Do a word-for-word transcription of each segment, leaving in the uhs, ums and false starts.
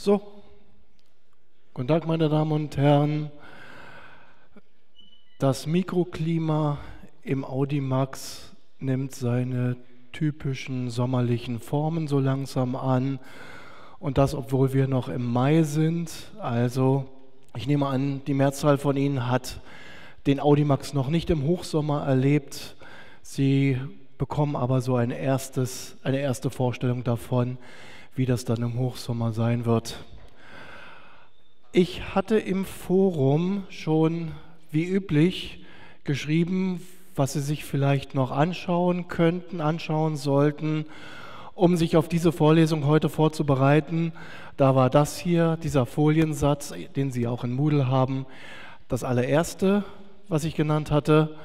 So, guten Tag, meine Damen und Herren. Das Mikroklima im Audimax nimmt seine typischen sommerlichen Formen so langsam an. Und das, obwohl wir noch im Mai sind. Also, ich nehme an, die Mehrzahl von Ihnen hat den Audimax noch nicht im Hochsommer erlebt. Sie bekommen aber so ein erstes, eine erste Vorstellung davon, wie das dann im Hochsommer sein wird. Ich hatte im Forum schon, wie üblich, geschrieben, was Sie sich vielleicht noch anschauen könnten, anschauen sollten, um sich auf diese Vorlesung heute vorzubereiten. Da war das hier, dieser Foliensatz, den Sie auch in Moodle haben, das allererste, was ich genannt hatte.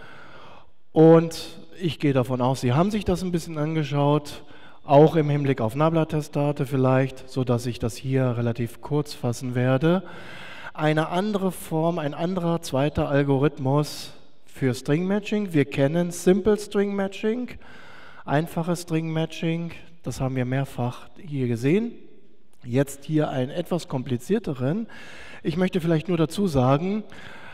Und ich gehe davon aus, Sie haben sich das ein bisschen angeschaut, auch im Hinblick auf Nabla-Testate vielleicht, sodass ich das hier relativ kurz fassen werde. Eine andere Form, ein anderer zweiter Algorithmus für String Matching. Wir kennen Simple String Matching, einfaches String Matching, das haben wir mehrfach hier gesehen. Jetzt hier einen etwas komplizierteren. Ich möchte vielleicht nur dazu sagen,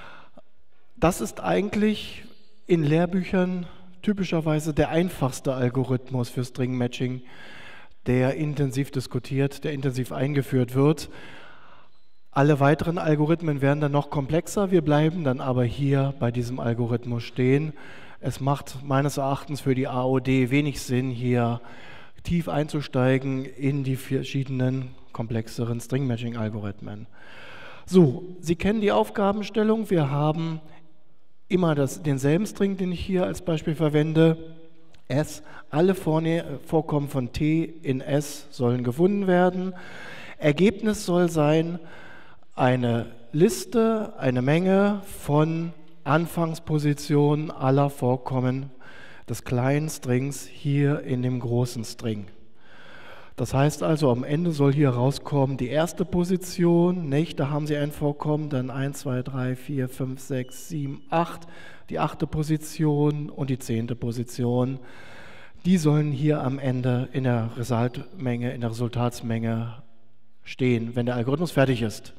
das ist eigentlich in Lehrbüchern typischerweise der einfachste Algorithmus für String Matching, der intensiv diskutiert, der intensiv eingeführt wird. Alle weiteren Algorithmen werden dann noch komplexer, wir bleiben dann aber hier bei diesem Algorithmus stehen. Es macht meines Erachtens für die A O D wenig Sinn, hier tief einzusteigen in die verschiedenen komplexeren String Matching Algorithmen. So, Sie kennen die Aufgabenstellung, wir haben immer das, denselben String, den ich hier als Beispiel verwende, S. Alle Vorkommen von T in S sollen gefunden werden. Ergebnis soll sein eine Liste, eine Menge von Anfangspositionen aller Vorkommen des kleinen Strings hier in dem großen String. Das heißt also, am Ende soll hier rauskommen die erste Position, nicht? Da haben Sie ein Vorkommen, dann eins, zwei, drei, vier, fünf, sechs, sieben, acht, die achte Position und die zehnte Position. Die sollen hier am Ende in der Resultmenge, in der Resultatsmenge stehen, wenn der Algorithmus fertig ist.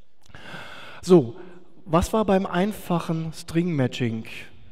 So, was war beim einfachen String Matching?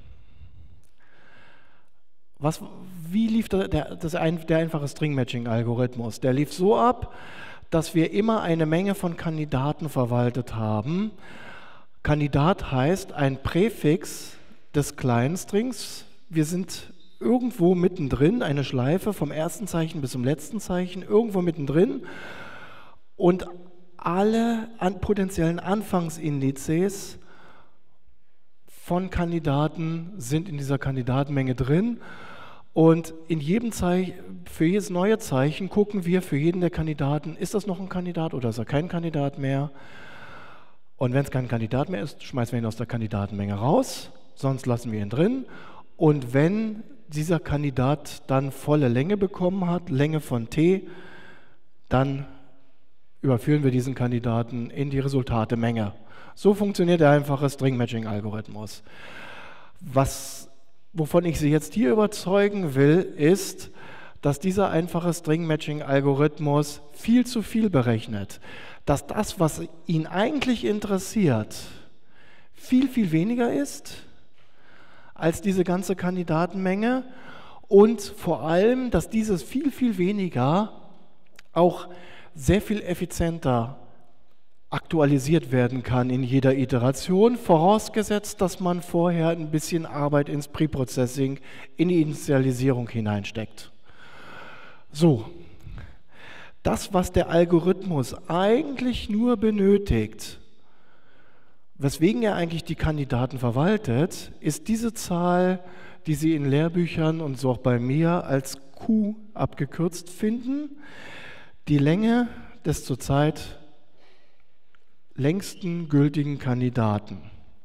Was, wie lief der, der, das ein, der einfache String-Matching-Algorithmus? Der lief so ab, dass wir immer eine Menge von Kandidaten verwaltet haben. Kandidat heißt ein Präfix des kleinen Strings. Wir sind irgendwo mittendrin, eine Schleife vom ersten Zeichen bis zum letzten Zeichen, irgendwo mittendrin. Und alle an potenziellen Anfangsindizes von Kandidaten sind in dieser Kandidatenmenge drin. Und in jedem Zeichen, für jedes neue Zeichen gucken wir für jeden der Kandidaten, ist das noch ein Kandidat oder ist er kein Kandidat mehr? Und wenn es kein Kandidat mehr ist, schmeißen wir ihn aus der Kandidatenmenge raus, sonst lassen wir ihn drin. Und wenn dieser Kandidat dann volle Länge bekommen hat, Länge von T, dann überführen wir diesen Kandidaten in die Resultatemenge. So funktioniert der einfache String-Matching-Algorithmus. Was Wovon ich Sie jetzt hier überzeugen will, ist, dass dieser einfache String-Matching-Algorithmus viel zu viel berechnet. Dass das, was ihn eigentlich interessiert, viel, viel weniger ist als diese ganze Kandidatenmenge und vor allem, dass dieses viel, viel weniger auch sehr viel effizienter aktualisiert werden kann in jeder Iteration, vorausgesetzt, dass man vorher ein bisschen Arbeit ins Preprocessing, in die Initialisierung hineinsteckt. So, das, was der Algorithmus eigentlich nur benötigt, weswegen er eigentlich die Kandidaten verwaltet, ist diese Zahl, die Sie in Lehrbüchern und so auch bei mir als Q abgekürzt finden, die Länge des zurzeit längsten gültigen Kandidaten.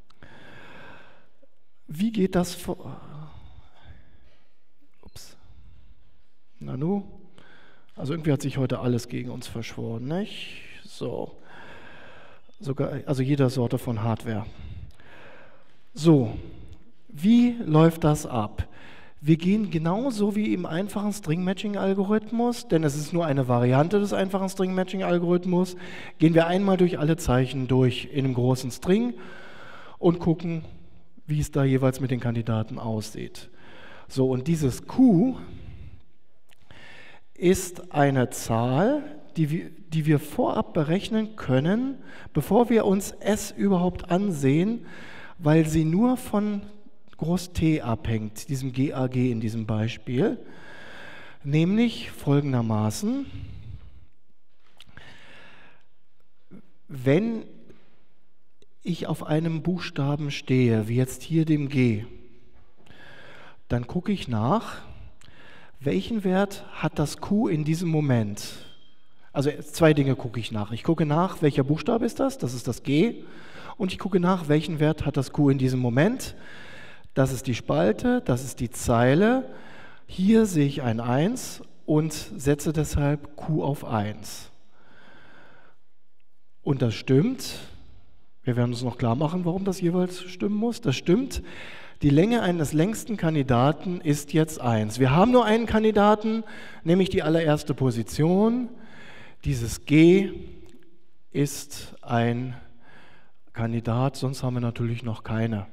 Wie geht das vor? Ups. Nanu? Also irgendwie hat sich heute alles gegen uns verschworen, nicht? So. Sogar, also jeder Sorte von Hardware. So, wie läuft das ab? Wir gehen genauso wie im einfachen String-Matching-Algorithmus, denn es ist nur eine Variante des einfachen String-Matching-Algorithmus, gehen wir einmal durch alle Zeichen durch in einem großen String und gucken, wie es da jeweils mit den Kandidaten aussieht. So, und dieses Q ist eine Zahl, die wir, die wir vorab berechnen können, bevor wir uns S überhaupt ansehen, weil sie nur von Groß T abhängt, diesem G A G in diesem Beispiel, nämlich folgendermaßen: Wenn ich auf einem Buchstaben stehe, wie jetzt hier dem G, dann gucke ich nach, welchen Wert hat das Q in diesem Moment. Also zwei Dinge gucke ich nach. Ich gucke nach, welcher Buchstabe ist das, das ist das G, und ich gucke nach, welchen Wert hat das Q in diesem Moment. Das ist die Spalte, das ist die Zeile. Hier sehe ich ein eins und setze deshalb Q auf eins. Und das stimmt. Wir werden uns noch klar machen, warum das jeweils stimmen muss. Das stimmt. Die Länge eines längsten Kandidaten ist jetzt eins. Wir haben nur einen Kandidaten, nämlich die allererste Position. Dieses G ist ein Kandidat, sonst haben wir natürlich noch keine.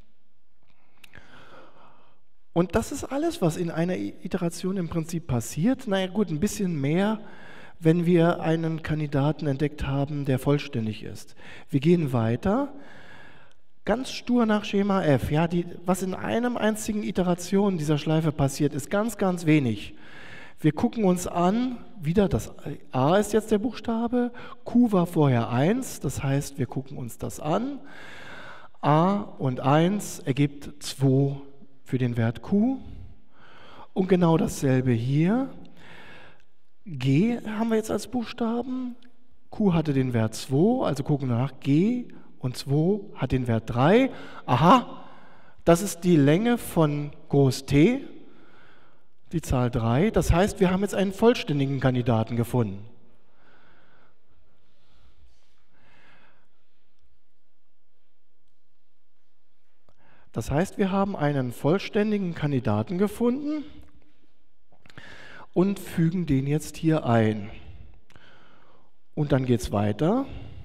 Und das ist alles, was in einer Iteration im Prinzip passiert. Naja gut, ein bisschen mehr, wenn wir einen Kandidaten entdeckt haben, der vollständig ist. Wir gehen weiter, ganz stur nach Schema F. Ja, die, was in einem einzigen Iteration dieser Schleife passiert, ist ganz, ganz wenig. Wir gucken uns an, wieder das A ist jetzt der Buchstabe, Q war vorher eins, das heißt, wir gucken uns das an. A und eins ergibt zwei für den Wert Q. Und genau dasselbe hier. G haben wir jetzt als Buchstaben. Q hatte den Wert zwei, also gucken wir nach G und zwei hat den Wert drei. Aha, das ist die Länge von Groß T, die Zahl drei. Das heißt, wir haben jetzt einen vollständigen Kandidaten gefunden. Das heißt, wir haben einen vollständigen Kandidaten gefunden und fügen den jetzt hier ein. Und dann geht es weiter.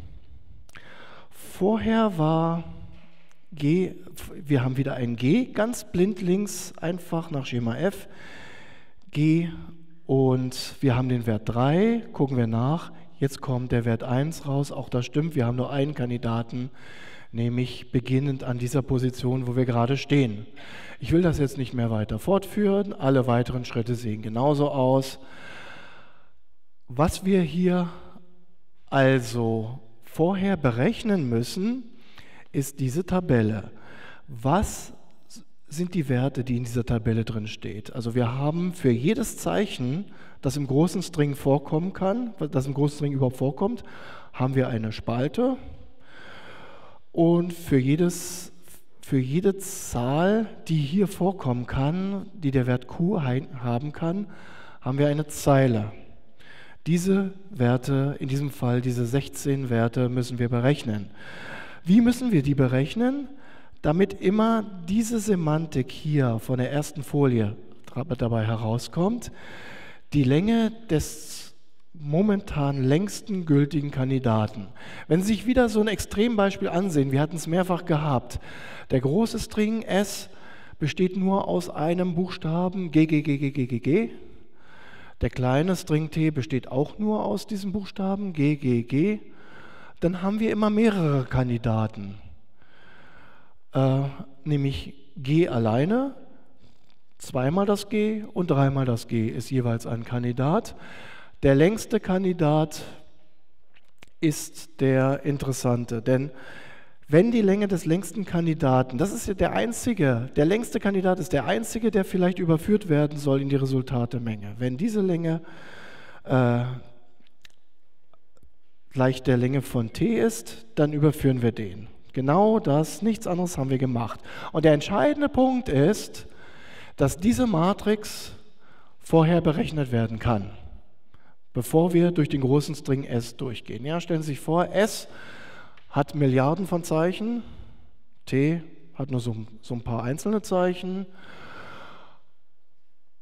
Vorher war G, wir haben wieder ein G, ganz blindlings, einfach nach Schema F, G, und wir haben den Wert drei, gucken wir nach, jetzt kommt der Wert eins raus, auch das stimmt, wir haben nur einen Kandidaten, nämlich beginnend an dieser Position, wo wir gerade stehen. Ich will das jetzt nicht mehr weiter fortführen, alle weiteren Schritte sehen genauso aus. Was wir hier also vorher berechnen müssen, ist diese Tabelle. Was sind die Werte, die in dieser Tabelle drin steht? Also wir haben für jedes Zeichen, das im großen String vorkommen kann, das im großen String überhaupt vorkommt, haben wir eine Spalte. Und für, jedes, für jede Zahl, die hier vorkommen kann, die der Wert Q haben kann, haben wir eine Zeile. Diese Werte, in diesem Fall diese sechzehn Werte, müssen wir berechnen. Wie müssen wir die berechnen? Damit immer diese Semantik hier von der ersten Folie dabei herauskommt, die Länge des momentan längsten gültigen Kandidaten. Wenn Sie sich wieder so ein Extrembeispiel ansehen, wir hatten es mehrfach gehabt, der große String S besteht nur aus einem Buchstaben G, G, G, G, G, G, G. Der kleine String T besteht auch nur aus diesem Buchstaben G, G, G. Dann haben wir immer mehrere Kandidaten, äh, nämlich G alleine, zweimal das G und dreimal das G ist jeweils ein Kandidat. Der längste Kandidat ist der interessante, denn wenn die Länge des längsten Kandidaten, das ist ja der einzige, der längste Kandidat ist der einzige, der vielleicht überführt werden soll in die Resultatemenge. Wenn diese Länge äh, gleich der Länge von t ist, dann überführen wir den. Genau das, nichts anderes haben wir gemacht. Und der entscheidende Punkt ist, dass diese Matrix vorher berechnet werden kann, bevor wir durch den großen String S durchgehen. Ja, stellen Sie sich vor, S hat Milliarden von Zeichen, T hat nur so, so ein paar einzelne Zeichen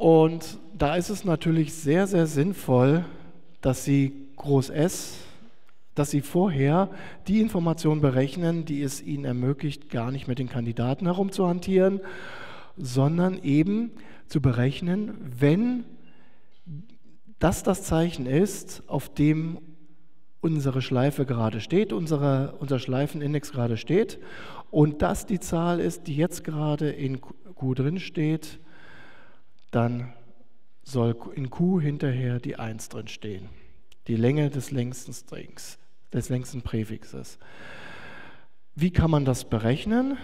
Und da ist es natürlich sehr, sehr sinnvoll, dass Sie Groß S, dass Sie vorher die Information berechnen, die es Ihnen ermöglicht, gar nicht mit den Kandidaten herumzuhantieren, sondern eben zu berechnen, wenn das das Zeichen ist, auf dem unsere Schleife gerade steht, unsere, unser Schleifenindex gerade steht und das die Zahl ist, die jetzt gerade in Q drin steht, dann soll in Q hinterher die eins drin stehen, die Länge des längsten Strings, des längsten Präfixes. Wie kann man das berechnen?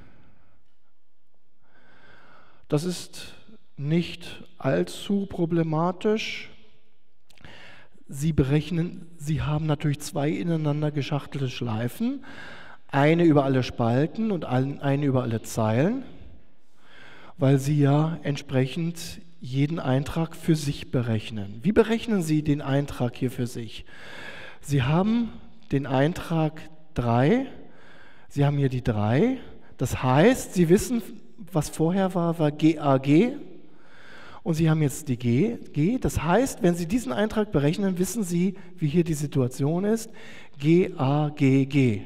Das ist nicht allzu problematisch. Sie berechnen, Sie haben natürlich zwei ineinander geschachtelte Schleifen, eine über alle Spalten und eine über alle Zeilen, weil Sie ja entsprechend jeden Eintrag für sich berechnen. Wie berechnen Sie den Eintrag hier für sich? Sie haben den Eintrag drei, Sie haben hier die drei, das heißt, Sie wissen, was vorher war, war G A G und Sie haben jetzt die G, G. Das heißt, wenn Sie diesen Eintrag berechnen, wissen Sie, wie hier die Situation ist, G A G G.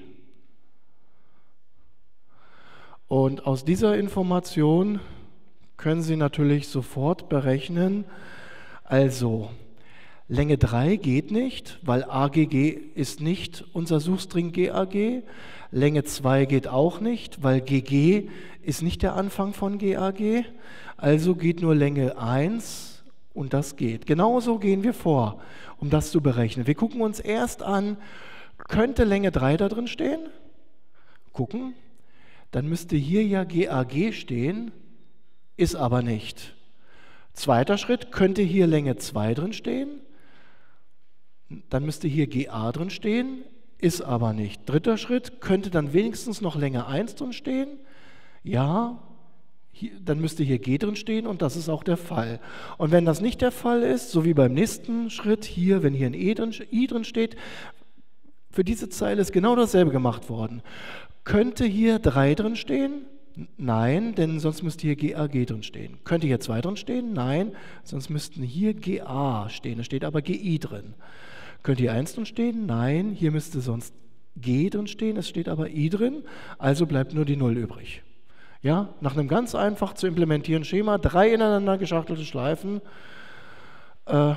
Und aus dieser Information können Sie natürlich sofort berechnen, also Länge drei geht nicht, weil A G G ist nicht unser Suchstring G A G. Länge zwei geht auch nicht, weil G G ist nicht der Anfang von G A G. Also geht nur Länge eins und das geht. Genauso gehen wir vor, um das zu berechnen. Wir gucken uns erst an, könnte Länge drei da drin stehen? Gucken. Dann müsste hier ja G A G stehen, ist aber nicht. Zweiter Schritt, könnte hier Länge zwei drin stehen? Dann müsste hier G A drin stehen, ist aber nicht. Dritter Schritt, könnte dann wenigstens noch Länge eins drin stehen? Ja, hier, dann müsste hier G drin stehen und das ist auch der Fall. Und wenn das nicht der Fall ist, so wie beim nächsten Schritt hier, wenn hier ein E drin, I drin steht, für diese Zeile ist genau dasselbe gemacht worden. Könnte hier drei drin stehen? Nein, denn sonst müsste hier G A G drin stehen. Könnte hier zwei drin stehen? Nein, sonst müssten hier G A stehen. Da steht aber G I drin. Könnte hier eins drin stehen? Nein, hier müsste sonst G drin stehen, es steht aber I drin, also bleibt nur die null übrig. Ja, nach einem ganz einfach zu implementierenden Schema, drei ineinander geschachtelte Schleifen, äh,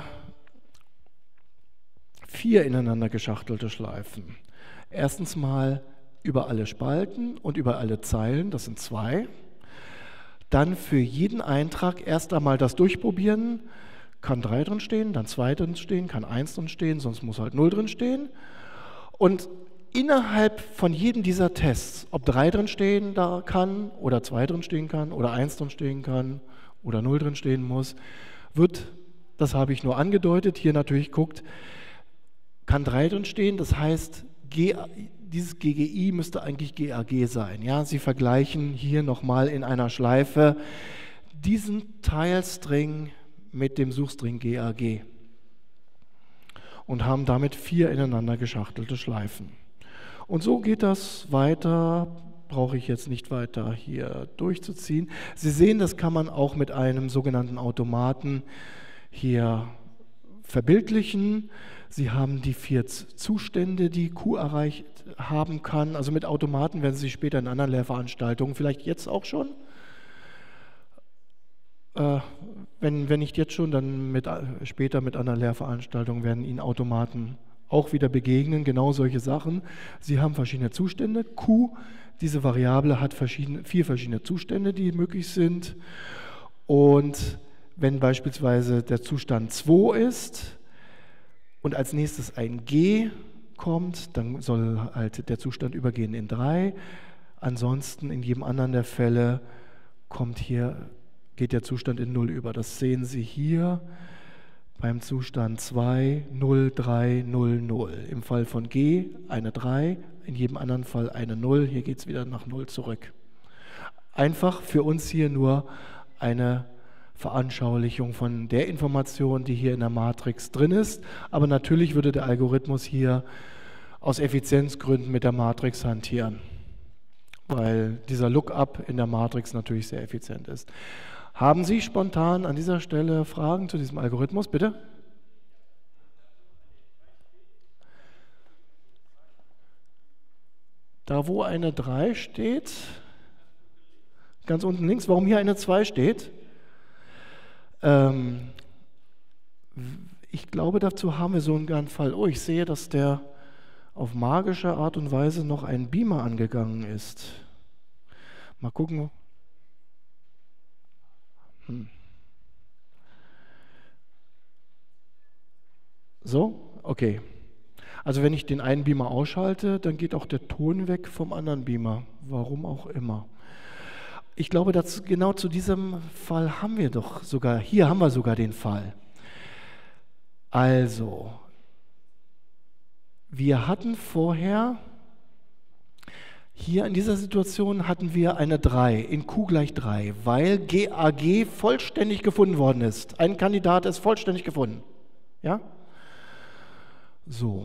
vier ineinander geschachtelte Schleifen. Erstens mal über alle Spalten und über alle Zeilen, das sind zwei. Dann für jeden Eintrag erst einmal das Durchprobieren, kann drei drin stehen, dann zwei drin stehen, kann eins drin stehen, sonst muss halt null drin stehen. Und innerhalb von jedem dieser Tests, ob drei drin stehen da kann oder zwei drin stehen kann oder eins drin stehen kann oder null drin stehen muss, wird, das habe ich nur angedeutet, hier natürlich guckt, kann drei drin stehen, das heißt, G, dieses G G I müsste eigentlich G A G sein. Ja? Sie vergleichen hier nochmal in einer Schleife diesen Teilstring mit dem Suchstring G A G und haben damit vier ineinander geschachtelte Schleifen. Und so geht das weiter, brauche ich jetzt nicht weiter hier durchzuziehen. Sie sehen, das kann man auch mit einem sogenannten Automaten hier verbildlichen. Sie haben die vier Zustände, die Q erreicht haben kann. Also mit Automaten werden Sie später in anderen Lehrveranstaltungen, vielleicht jetzt auch schon, äh, wenn, wenn nicht jetzt schon, dann mit, später mit anderen Lehrveranstaltungen werden Ihnen Automaten auch wieder begegnen, genau solche Sachen. Sie haben verschiedene Zustände. Q, diese Variable, hat verschiedene, vier verschiedene Zustände, die möglich sind. Und wenn beispielsweise der Zustand zwei ist und als nächstes ein G kommt, dann soll halt der Zustand übergehen in drei. Ansonsten in jedem anderen der Fälle kommt hier, geht der Zustand in null über. Das sehen Sie hier beim Zustand zwei, null, drei, null, null. Im Fall von G eine drei, in jedem anderen Fall eine null. Hier geht es wieder nach null zurück. Einfach für uns hier nur eine Veranschaulichung von der Information, die hier in der Matrix drin ist. Aber natürlich würde der Algorithmus hier aus Effizienzgründen mit der Matrix hantieren, weil dieser Lookup in der Matrix natürlich sehr effizient ist. Haben Sie spontan an dieser Stelle Fragen zu diesem Algorithmus, bitte? Da, wo eine drei steht, ganz unten links, warum hier eine zwei steht? Ähm, ich glaube, dazu haben wir so einen Fall. Oh, ich sehe, dass der auf magische Art und Weise noch ein Beamer angegangen ist. Mal gucken. Hm. So, okay. Also wenn ich den einen Beamer ausschalte, dann geht auch der Ton weg vom anderen Beamer. Warum auch immer. Ich glaube, dass genau zu diesem Fall haben wir doch sogar, hier haben wir sogar den Fall. Also, wir hatten vorher, hier in dieser Situation hatten wir eine drei, in Q gleich drei, weil G A G vollständig gefunden worden ist. Ein Kandidat ist vollständig gefunden. Ja? So.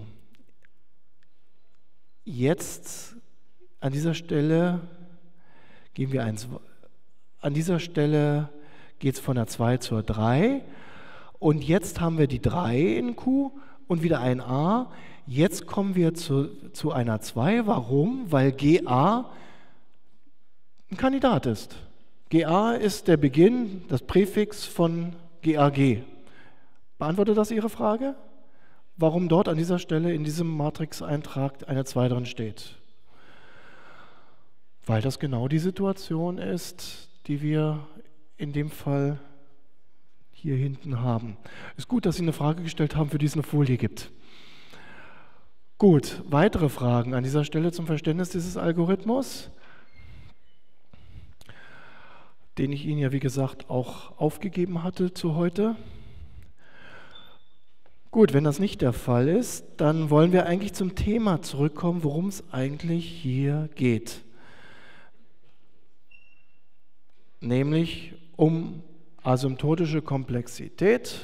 Jetzt an dieser Stelle gehen wir eins. An dieser Stelle geht es von der zwei zur drei. Und jetzt haben wir die drei in Q und wieder ein A. Jetzt kommen wir zu, zu einer zwei. Warum? Weil G A ein Kandidat ist. G A ist der Beginn, das Präfix von G A G. Beantwortet das Ihre Frage? Warum dort an dieser Stelle in diesem Matrix-Eintrag eine zwei drin steht? Weil das genau die Situation ist, die wir in dem Fall hier hinten haben. Ist gut, dass Sie eine Frage gestellt haben, für die es eine Folie gibt. Gut, weitere Fragen an dieser Stelle zum Verständnis dieses Algorithmus, den ich Ihnen ja wie gesagt auch aufgegeben hatte zu heute. Gut, wenn das nicht der Fall ist, dann wollen wir eigentlich zum Thema zurückkommen, worum es eigentlich hier geht. Nämlich um asymptotische Komplexität,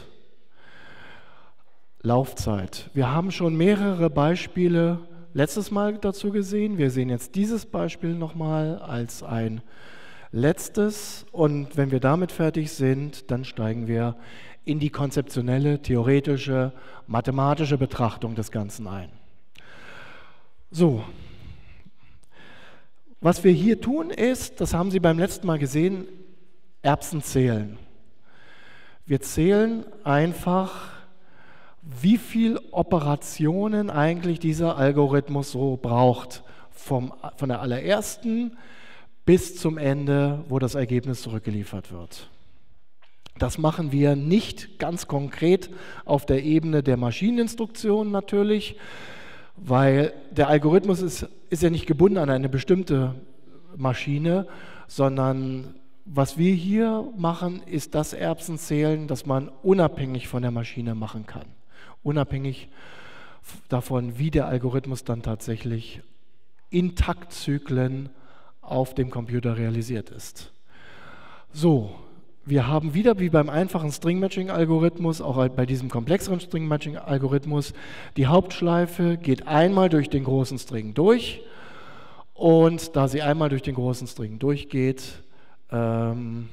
Laufzeit. Wir haben schon mehrere Beispiele letztes Mal dazu gesehen. Wir sehen jetzt dieses Beispiel nochmal als ein letztes. Und wenn wir damit fertig sind, dann steigen wir in die konzeptionelle, theoretische, mathematische Betrachtung des Ganzen ein. So, was wir hier tun ist, das haben Sie beim letzten Mal gesehen, Erbsen zählen. Wir zählen einfach, wie viele Operationen eigentlich dieser Algorithmus so braucht, vom, von der allerersten bis zum Ende, wo das Ergebnis zurückgeliefert wird. Das machen wir nicht ganz konkret auf der Ebene der Maschineninstruktion natürlich, weil der Algorithmus ist, ist ja nicht gebunden an eine bestimmte Maschine, sondern was wir hier machen, ist das Erbsenzählen, das man unabhängig von der Maschine machen kann. Unabhängig davon, wie der Algorithmus dann tatsächlich in Taktzyklen auf dem Computer realisiert ist. So. Wir haben wieder, wie beim einfachen String-Matching-Algorithmus, auch bei diesem komplexeren String-Matching-Algorithmus, die Hauptschleife geht einmal durch den großen String durch und da sie einmal durch den großen String durchgeht, ähm,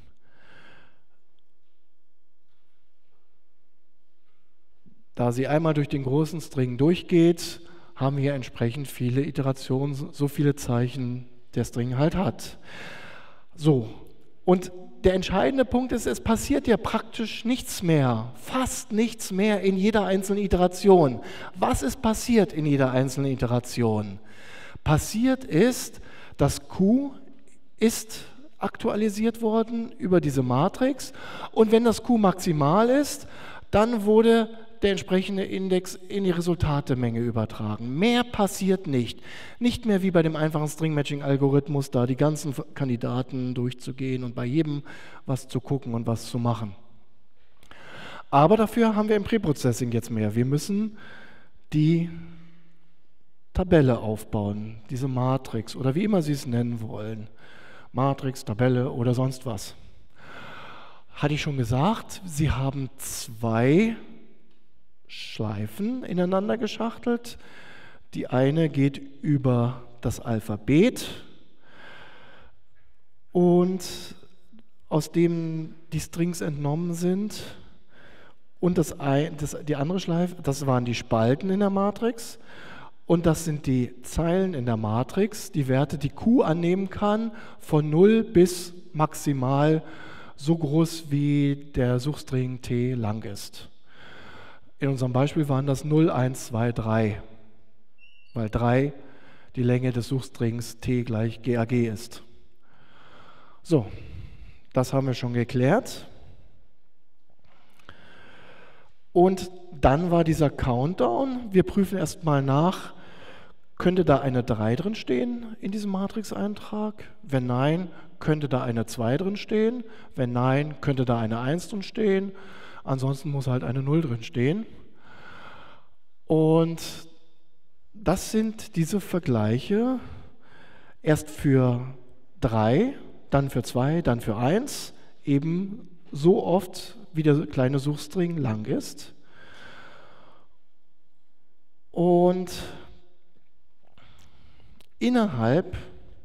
da sie einmal durch den großen String durchgeht, haben wir entsprechend viele Iterationen, so viele Zeichen der String halt hat. So, und der entscheidende Punkt ist, es passiert ja praktisch nichts mehr, fast nichts mehr in jeder einzelnen Iteration. Was ist passiert in jeder einzelnen Iteration? Passiert ist, dass Q ist aktualisiert worden über diese Matrix und wenn das Q maximal ist, dann wurde der entsprechende Index in die Resultatemenge übertragen. Mehr passiert nicht. Nicht mehr wie bei dem einfachen String-Matching-Algorithmus, da die ganzen Kandidaten durchzugehen und bei jedem was zu gucken und was zu machen. Aber dafür haben wir im Preprocessing jetzt mehr. Wir müssen die Tabelle aufbauen, diese Matrix oder wie immer Sie es nennen wollen. Matrix, Tabelle oder sonst was. Hatte ich schon gesagt, Sie haben zwei Schleifen ineinander geschachtelt. Die eine geht über das Alphabet und aus dem die Strings entnommen sind. Und das, das, die andere Schleife, das waren die Spalten in der Matrix. Und das sind die Zeilen in der Matrix, die Werte, die Q annehmen kann, von null bis maximal so groß, wie der Suchstring T lang ist. In unserem Beispiel waren das null, eins, zwei, drei, weil drei die Länge des Suchstrings T gleich G A G ist. So, das haben wir schon geklärt. Und dann war dieser Countdown. Wir prüfen erstmal nach, könnte da eine drei drin stehen in diesem Matrix-Eintrag? Wenn nein, könnte da eine zwei drin stehen? Wenn nein, könnte da eine eins drin stehen? Ansonsten muss halt eine null drin stehen. Und das sind diese Vergleiche erst für drei, dann für zwei, dann für eins, eben so oft, wie der kleine Suchstring lang ist. Und innerhalb,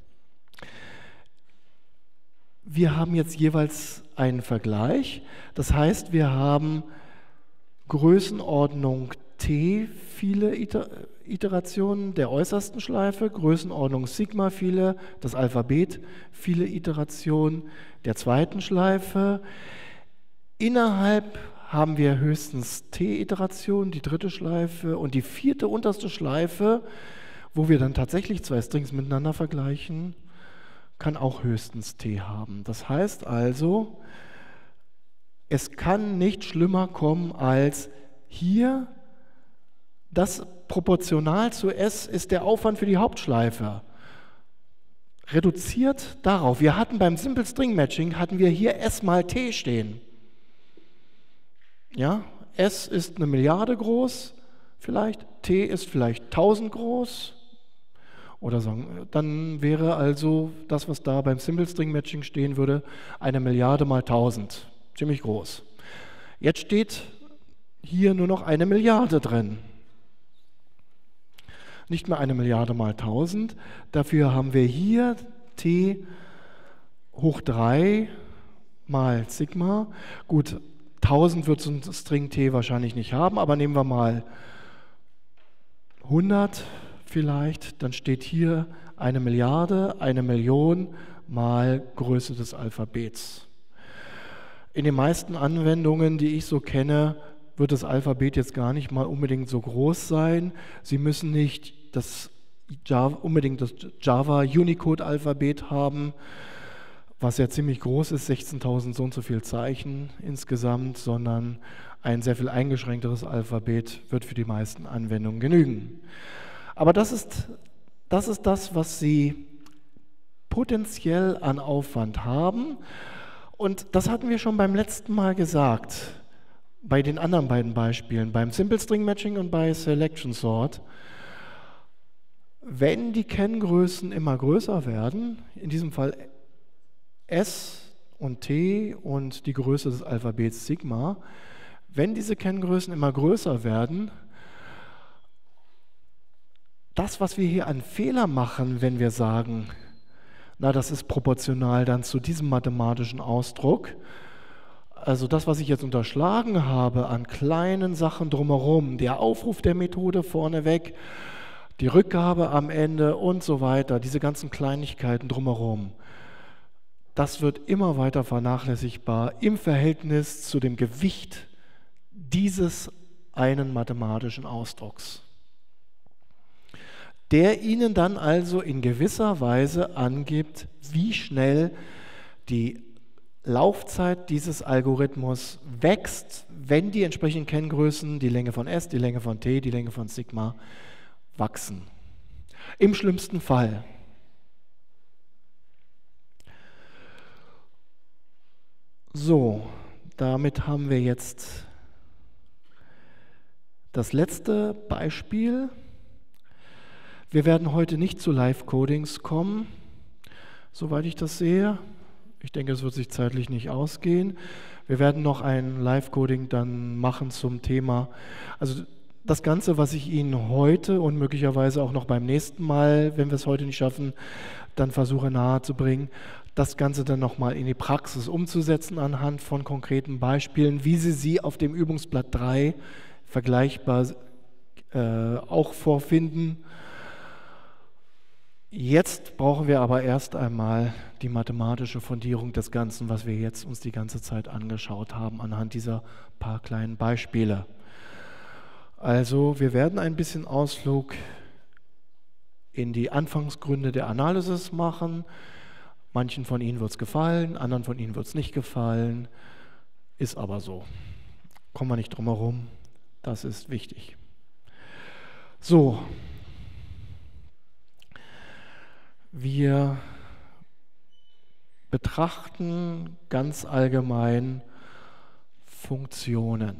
wir haben jetzt jeweils einen Vergleich, das heißt, wir haben Größenordnung T viele Iterationen der äußersten Schleife, Größenordnung Sigma viele, das Alphabet viele Iterationen der zweiten Schleife. Innerhalb haben wir höchstens T-Iterationen, die dritte Schleife, und die vierte unterste Schleife, wo wir dann tatsächlich zwei Strings miteinander vergleichen, kann auch höchstens T haben. Das heißt also, es kann nicht schlimmer kommen als hier, das proportional zu S ist der Aufwand für die Hauptschleife. Reduziert darauf. Wir hatten beim Simple String Matching, hatten wir hier S mal T stehen. Ja, S ist eine Milliarde groß, vielleicht, T ist vielleicht tausend groß. Oder sagen, dann wäre also das, was da beim Simple String Matching stehen würde, eine Milliarde mal tausend. Ziemlich groß. Jetzt steht hier nur noch eine Milliarde drin. Nicht mehr eine Milliarde mal tausend. Dafür haben wir hier T hoch drei mal Sigma. Gut, tausend wird so ein String T wahrscheinlich nicht haben, aber nehmen wir mal hundert vielleicht. Dann steht hier eine Milliarde, eine Million mal Größe des Alphabets. In den meisten Anwendungen, die ich so kenne, wird das Alphabet jetzt gar nicht mal unbedingt so groß sein. Sie müssen nicht das Java, unbedingt das Java Unicode-Alphabet haben, was ja ziemlich groß ist, sechzehntausend so und so viel Zeichen insgesamt, sondern ein sehr viel eingeschränkteres Alphabet wird für die meisten Anwendungen genügen. Aber das ist das, ist das was Sie potenziell an Aufwand haben. Und das hatten wir schon beim letzten Mal gesagt, bei den anderen beiden Beispielen, beim Simple String Matching und bei Selection Sort. Wenn die Kenngrößen immer größer werden, in diesem Fall S und T und die Größe des Alphabets Sigma, wenn diese Kenngrößen immer größer werden, das, was wir hier an Fehler machen, wenn wir sagen, na, das ist proportional dann zu diesem mathematischen Ausdruck, also das, was ich jetzt unterschlagen habe an kleinen Sachen drumherum, der Aufruf der Methode vorneweg, die Rückgabe am Ende und so weiter, diese ganzen Kleinigkeiten drumherum, das wird immer weiter vernachlässigbar im Verhältnis zu dem Gewicht dieses einen mathematischen Ausdrucks, der Ihnen dann also in gewisser Weise angibt, wie schnell die Laufzeit dieses Algorithmus wächst, wenn die entsprechenden Kenngrößen, die Länge von S, die Länge von T, die Länge von Sigma, wachsen. Im schlimmsten Fall. So, damit haben wir jetzt das letzte Beispiel. Wir werden heute nicht zu Live-Codings kommen, soweit ich das sehe. Ich denke, es wird sich zeitlich nicht ausgehen. Wir werden noch ein Live-Coding dann machen zum Thema, also das Ganze, was ich Ihnen heute und möglicherweise auch noch beim nächsten Mal, wenn wir es heute nicht schaffen, dann versuche nahezubringen, das Ganze dann nochmal in die Praxis umzusetzen anhand von konkreten Beispielen, wie Sie sie auf dem Übungsblatt drei vergleichbar äh, auch vorfinden. Jetzt brauchen wir aber erst einmal die mathematische Fundierung des Ganzen, was wir jetzt uns die ganze Zeit angeschaut haben, anhand dieser paar kleinen Beispiele. Also wir werden ein bisschen Ausflug in die Anfangsgründe der Analysis machen. Manchen von Ihnen wird es gefallen, anderen von Ihnen wird es nicht gefallen. Ist aber so. Kommen wir nicht drum herum. Das ist wichtig. So. Wir betrachten ganz allgemein Funktionen.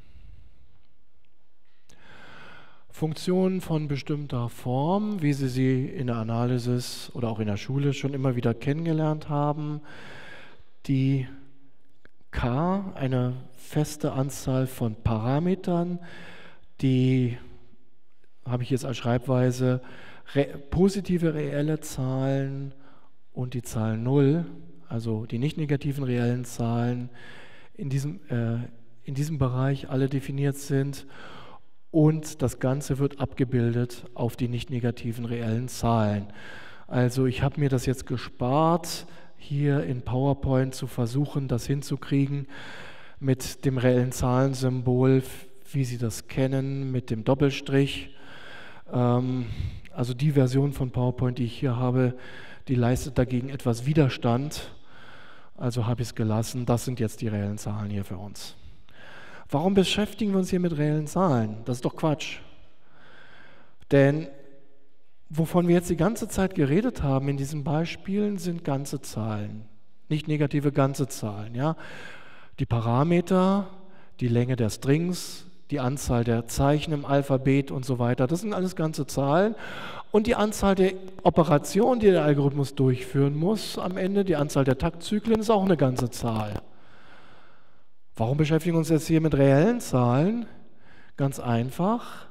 Funktionen von bestimmter Form, wie Sie sie in der Analysis oder auch in der Schule schon immer wieder kennengelernt haben, die K, eine feste Anzahl von Parametern, die habe ich jetzt als Schreibweise re positive reelle Zahlen und die Zahl null, also die nicht negativen reellen Zahlen, in diesem, äh, in diesem Bereich alle definiert sind. Und das Ganze wird abgebildet auf die nicht negativen reellen Zahlen. Also ich habe mir das jetzt gespart, hier in PowerPoint zu versuchen, das hinzukriegen mit dem reellen Zahlensymbol, wie Sie das kennen, mit dem Doppelstrich. Ähm, also die Version von PowerPoint, die ich hier habe, die leistet dagegen etwas Widerstand. Also habe ich es gelassen. Das sind jetzt die reellen Zahlen hier für uns. Warum beschäftigen wir uns hier mit reellen Zahlen? Das ist doch Quatsch. Denn wovon wir jetzt die ganze Zeit geredet haben in diesen Beispielen, sind ganze Zahlen, nicht negative ganze Zahlen. Ja? Die Parameter, die Länge der Strings, die Anzahl der Zeichen im Alphabet und so weiter, das sind alles ganze Zahlen. Und die Anzahl der Operationen, die der Algorithmus durchführen muss, am Ende, die Anzahl der Taktzyklen, ist auch eine ganze Zahl. Warum beschäftigen wir uns jetzt hier mit reellen Zahlen? Ganz einfach.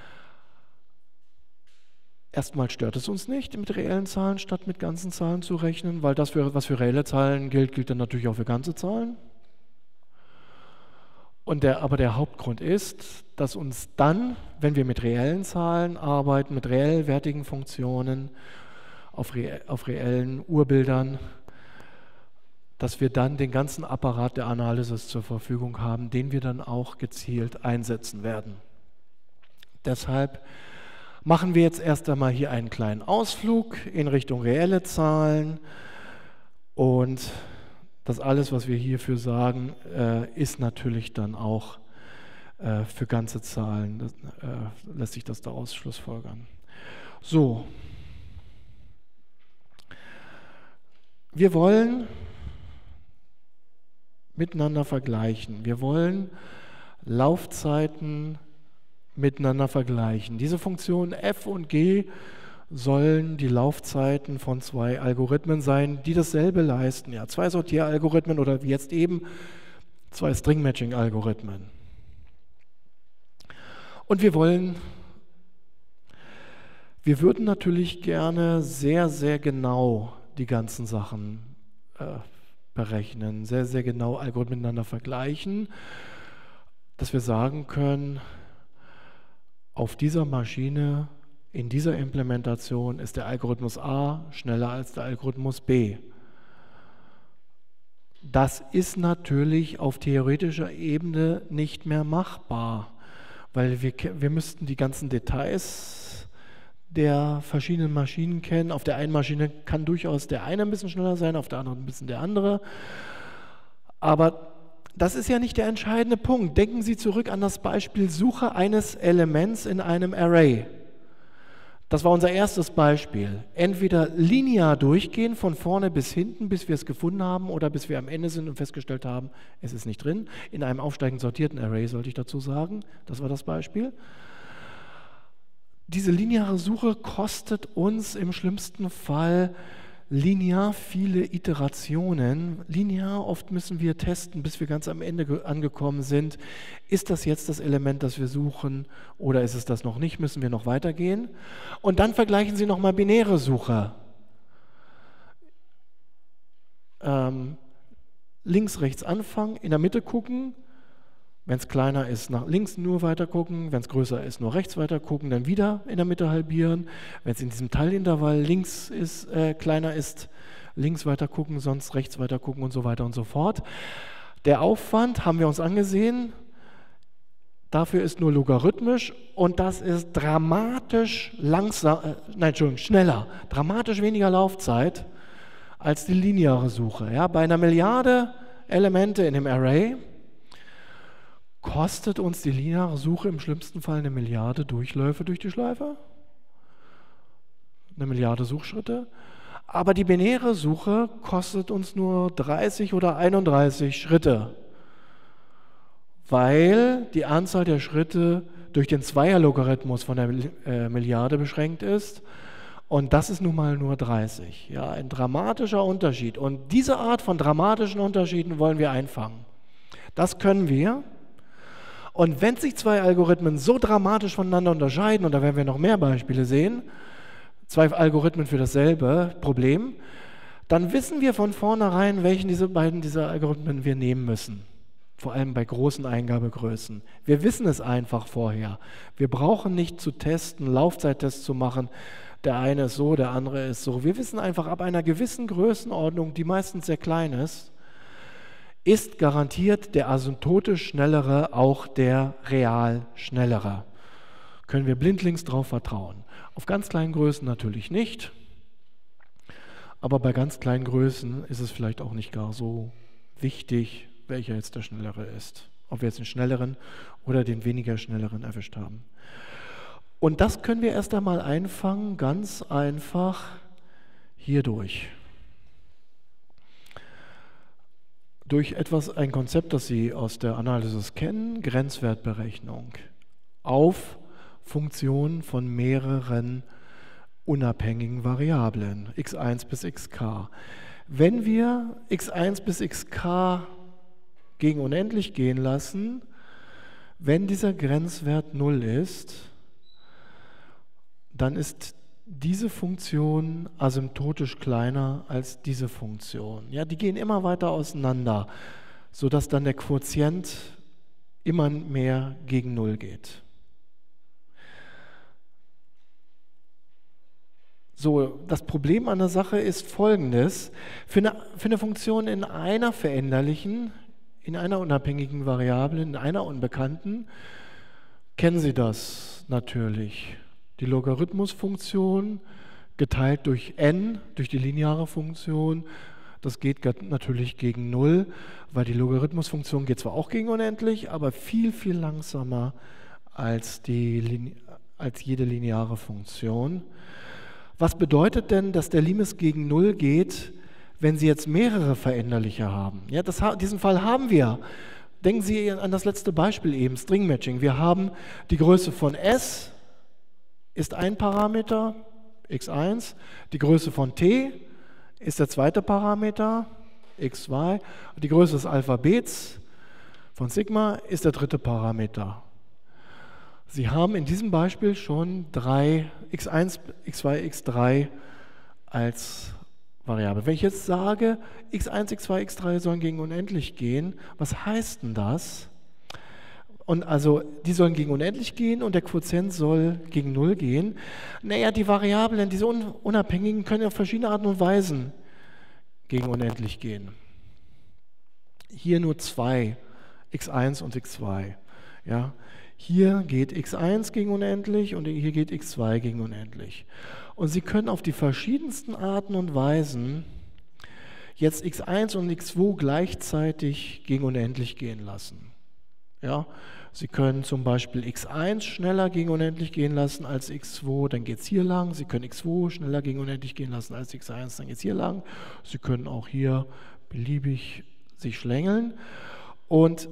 Erstmal stört es uns nicht, mit reellen Zahlen statt mit ganzen Zahlen zu rechnen, weil das, für, was für reelle Zahlen gilt, gilt dann natürlich auch für ganze Zahlen. Und der, aber der Hauptgrund ist, dass uns dann, wenn wir mit reellen Zahlen arbeiten, mit reellwertigen Funktionen, auf, re, auf reellen Urbildern, dass wir dann den ganzen Apparat der Analysis zur Verfügung haben, den wir dann auch gezielt einsetzen werden. Deshalb machen wir jetzt erst einmal hier einen kleinen Ausflug in Richtung reelle Zahlen und das alles, was wir hierfür sagen, äh, ist natürlich dann auch äh, für ganze Zahlen, das, äh, lässt sich das daraus schlussfolgern. So, wir wollen miteinander vergleichen. Wir wollen Laufzeiten miteinander vergleichen. Diese Funktionen f und g sollen die Laufzeiten von zwei Algorithmen sein, die dasselbe leisten. Ja, zwei Sortieralgorithmen oder wie jetzt eben zwei String-Matching-Algorithmen. Und wir wollen, wir würden natürlich gerne sehr, sehr genau die ganzen Sachen äh, berechnen, sehr, sehr genau Algorithmen miteinander vergleichen, dass wir sagen können, auf dieser Maschine, in dieser Implementation ist der Algorithmus A schneller als der Algorithmus B. Das ist natürlich auf theoretischer Ebene nicht mehr machbar, weil wir, wir müssten die ganzen Details der verschiedenen Maschinen kennen. Auf der einen Maschine kann durchaus der eine ein bisschen schneller sein, auf der anderen ein bisschen der andere. Aber das ist ja nicht der entscheidende Punkt. Denken Sie zurück an das Beispiel Suche eines Elements in einem Array. Das war unser erstes Beispiel. Entweder linear durchgehen, von vorne bis hinten, bis wir es gefunden haben, oder bis wir am Ende sind und festgestellt haben, es ist nicht drin. In einem aufsteigend sortierten Array, sollte ich dazu sagen. Das war das Beispiel. Diese lineare Suche kostet uns im schlimmsten Fall linear viele Iterationen. Linear oft müssen wir testen, bis wir ganz am Ende angekommen sind. Ist das jetzt das Element, das wir suchen, oder ist es das noch nicht? Müssen wir noch weitergehen? Und dann vergleichen Sie nochmal binäre Suche. ähm, links, rechts anfangen, in der Mitte gucken, wenn es kleiner ist, nach links nur weiter gucken, wenn es größer ist, nur rechts weiter gucken, dann wieder in der Mitte halbieren, wenn es in diesem Teilintervall links ist, äh, kleiner ist, links weiter gucken, sonst rechts weiter gucken und so weiter und so fort. Der Aufwand haben wir uns angesehen, dafür ist nur logarithmisch und das ist dramatisch langsam, äh, nein, Entschuldigung, schneller, dramatisch weniger Laufzeit als die lineare Suche. Ja, bei einer Milliarde Elemente in dem Array kostet uns die lineare Suche im schlimmsten Fall eine Milliarde Durchläufe durch die Schleife, eine Milliarde Suchschritte, aber die binäre Suche kostet uns nur dreißig oder einunddreißig Schritte, weil die Anzahl der Schritte durch den Zweierlogarithmus von der äh, Milliarde beschränkt ist. Und das ist nun mal nur dreißig. Ja, ein dramatischer Unterschied. Und diese Art von dramatischen Unterschieden wollen wir einfangen. Das können wir. Und wenn sich zwei Algorithmen so dramatisch voneinander unterscheiden, und da werden wir noch mehr Beispiele sehen, zwei Algorithmen für dasselbe Problem, dann wissen wir von vornherein, welchen diese beiden dieser Algorithmen wir nehmen müssen. Vor allem bei großen Eingabegrößen. Wir wissen es einfach vorher. Wir brauchen nicht zu testen, Laufzeittests zu machen. Der eine ist so, der andere ist so. Wir wissen einfach, ab einer gewissen Größenordnung, die meistens sehr klein ist, ist garantiert der asymptotisch Schnellere auch der real Schnellere. Können wir blindlings drauf vertrauen. Auf ganz kleinen Größen natürlich nicht, aber bei ganz kleinen Größen ist es vielleicht auch nicht gar so wichtig, welcher jetzt der Schnellere ist. Ob wir jetzt den Schnelleren oder den weniger Schnelleren erwischt haben. Und das können wir erst einmal einfangen, ganz einfach hierdurch. Durch etwas, ein Konzept, das Sie aus der Analysis kennen, Grenzwertberechnung auf Funktionen von mehreren unabhängigen Variablen, x eins bis xk. Wenn wir x eins bis xk gegen unendlich gehen lassen, wenn dieser Grenzwert null ist, dann ist diese Funktion asymptotisch kleiner als diese Funktion. Ja, die gehen immer weiter auseinander, sodass dann der Quotient immer mehr gegen null geht. So, das Problem an der Sache ist folgendes. Für eine, für eine Funktion in einer veränderlichen, in einer unabhängigen Variable, in einer unbekannten, kennen Sie das natürlich. Die Logarithmusfunktion geteilt durch n, durch die lineare Funktion, das geht natürlich gegen null, weil die Logarithmusfunktion geht zwar auch gegen unendlich, aber viel, viel langsamer als, die, als jede lineare Funktion. Was bedeutet denn, dass der Limes gegen null geht, wenn Sie jetzt mehrere Veränderliche haben? Ja, das, diesen Fall haben wir. Denken Sie an das letzte Beispiel eben, String Matching. Wir haben die Größe von S, ist ein Parameter, x eins, die Größe von t ist der zweite Parameter, x zwei, und die Größe des Alphabets von Sigma ist der dritte Parameter. Sie haben in diesem Beispiel schon drei, x eins, x zwei, x drei als Variable. Wenn ich jetzt sage, x eins, x zwei, x drei sollen gegen unendlich gehen, was heißt denn das? Und also, die sollen gegen unendlich gehen und der Quotient soll gegen null gehen. Naja, die Variablen, diese unabhängigen, können auf verschiedene Arten und Weisen gegen unendlich gehen. Hier nur zwei, x eins und x zwei. Ja. Hier geht x eins gegen unendlich und hier geht x zwei gegen unendlich. Und Sie können auf die verschiedensten Arten und Weisen jetzt x eins und x zwei gleichzeitig gegen unendlich gehen lassen. Ja, Sie können zum Beispiel x eins schneller gegen unendlich gehen lassen als x zwei, dann geht es hier lang. Sie können x zwei schneller gegen unendlich gehen lassen als x eins, dann geht es hier lang. Sie können auch hier beliebig sich schlängeln. Und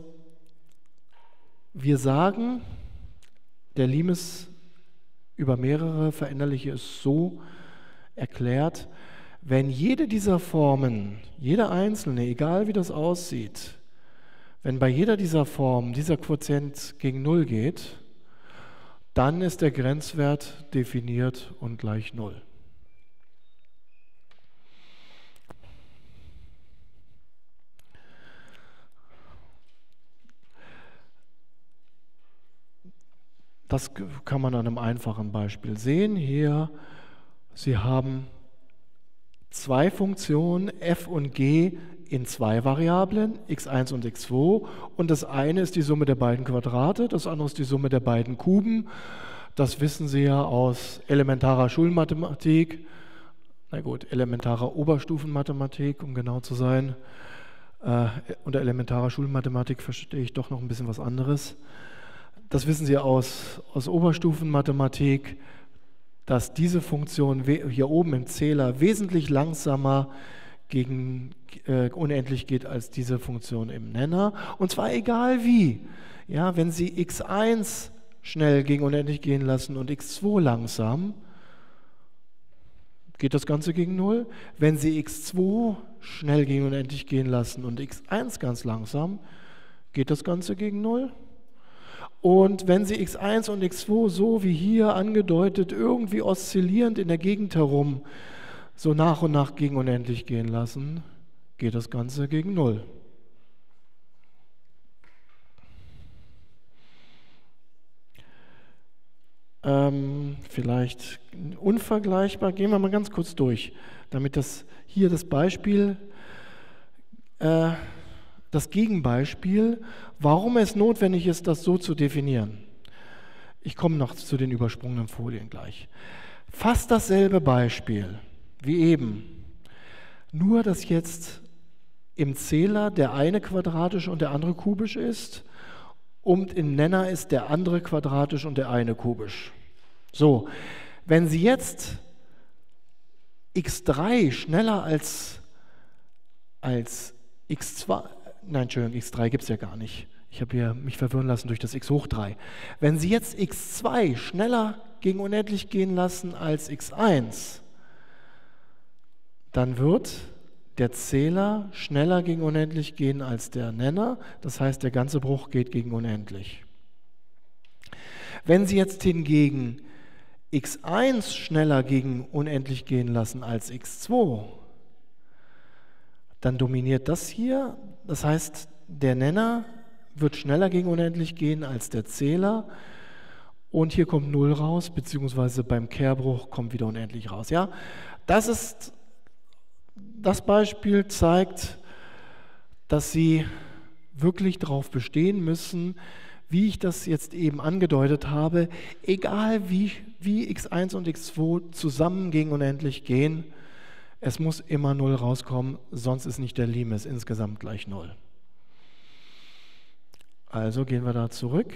wir sagen, der Limes über mehrere Veränderliche ist so erklärt, wenn jede dieser Formen, jede einzelne, egal wie das aussieht, wenn bei jeder dieser Formen dieser Quotient gegen null geht, dann ist der Grenzwert definiert und gleich null. Das kann man an einem einfachen Beispiel sehen. Hier, Sie haben zwei Funktionen f und g in zwei Variablen, x eins und x zwei, und das eine ist die Summe der beiden Quadrate, das andere ist die Summe der beiden Kuben. Das wissen Sie ja aus elementarer Schulmathematik, na gut, elementarer Oberstufenmathematik, um genau zu sein. Äh, unter elementarer Schulmathematik verstehe ich doch noch ein bisschen was anderes. Das wissen Sie aus, aus Oberstufenmathematik, dass diese Funktion hier oben im Zähler wesentlich langsamer gegen äh, unendlich geht als diese Funktion im Nenner. Und zwar egal wie. Ja, wenn Sie x eins schnell gegen unendlich gehen lassen und x zwei langsam, geht das Ganze gegen null. Wenn Sie x zwei schnell gegen unendlich gehen lassen und x eins ganz langsam, geht das Ganze gegen null. Und wenn Sie x eins und x zwei so wie hier angedeutet irgendwie oszillierend in der Gegend herum so nach und nach gegen unendlich gehen lassen, geht das Ganze gegen null. Ähm, vielleicht unvergleichbar, gehen wir mal ganz kurz durch, damit das hier das Beispiel, äh, das Gegenbeispiel, warum es notwendig ist, das so zu definieren. Ich komme noch zu den übersprungenen Folien gleich. Fast dasselbe Beispiel wie eben, nur dass jetzt im Zähler der eine quadratisch und der andere kubisch ist und im Nenner ist der andere quadratisch und der eine kubisch. So, wenn Sie jetzt x drei schneller als, als x zwei, nein, Entschuldigung, x drei gibt es ja gar nicht. Ich habe hier mich verwirren lassen durch das x hoch drei. Wenn Sie jetzt x zwei schneller gegen unendlich gehen lassen als x eins, dann wird der Zähler schneller gegen unendlich gehen als der Nenner. Das heißt, der ganze Bruch geht gegen unendlich. Wenn Sie jetzt hingegen x eins schneller gegen unendlich gehen lassen als x zwei, dann dominiert das hier. Das heißt, der Nenner wird schneller gegen unendlich gehen als der Zähler. Und hier kommt null raus, beziehungsweise beim Kehrbruch kommt wieder unendlich raus. Ja, das ist, das Beispiel zeigt, dass Sie wirklich darauf bestehen müssen, wie ich das jetzt eben angedeutet habe, egal wie, wie x eins und x zwei zusammen gegen unendlich gehen, es muss immer null rauskommen, sonst ist nicht der Limes insgesamt gleich null. Also gehen wir da zurück.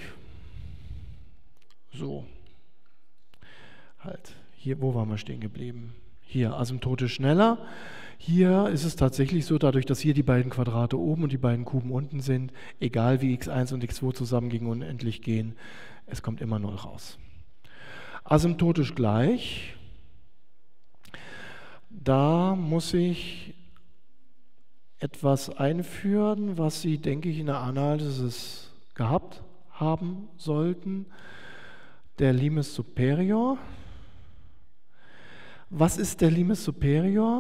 So, halt, hier, wo waren wir stehen geblieben? Hier, asymptotisch schneller. Hier ist es tatsächlich so, dadurch, dass hier die beiden Quadrate oben und die beiden Kuben unten sind, egal wie x eins und x zwei zusammen gegen unendlich gehen, es kommt immer null raus. Asymptotisch gleich, da muss ich etwas einführen, was Sie, denke ich, in der Analysis gehabt haben sollten. Der Limes superior. Was ist der Limes superior?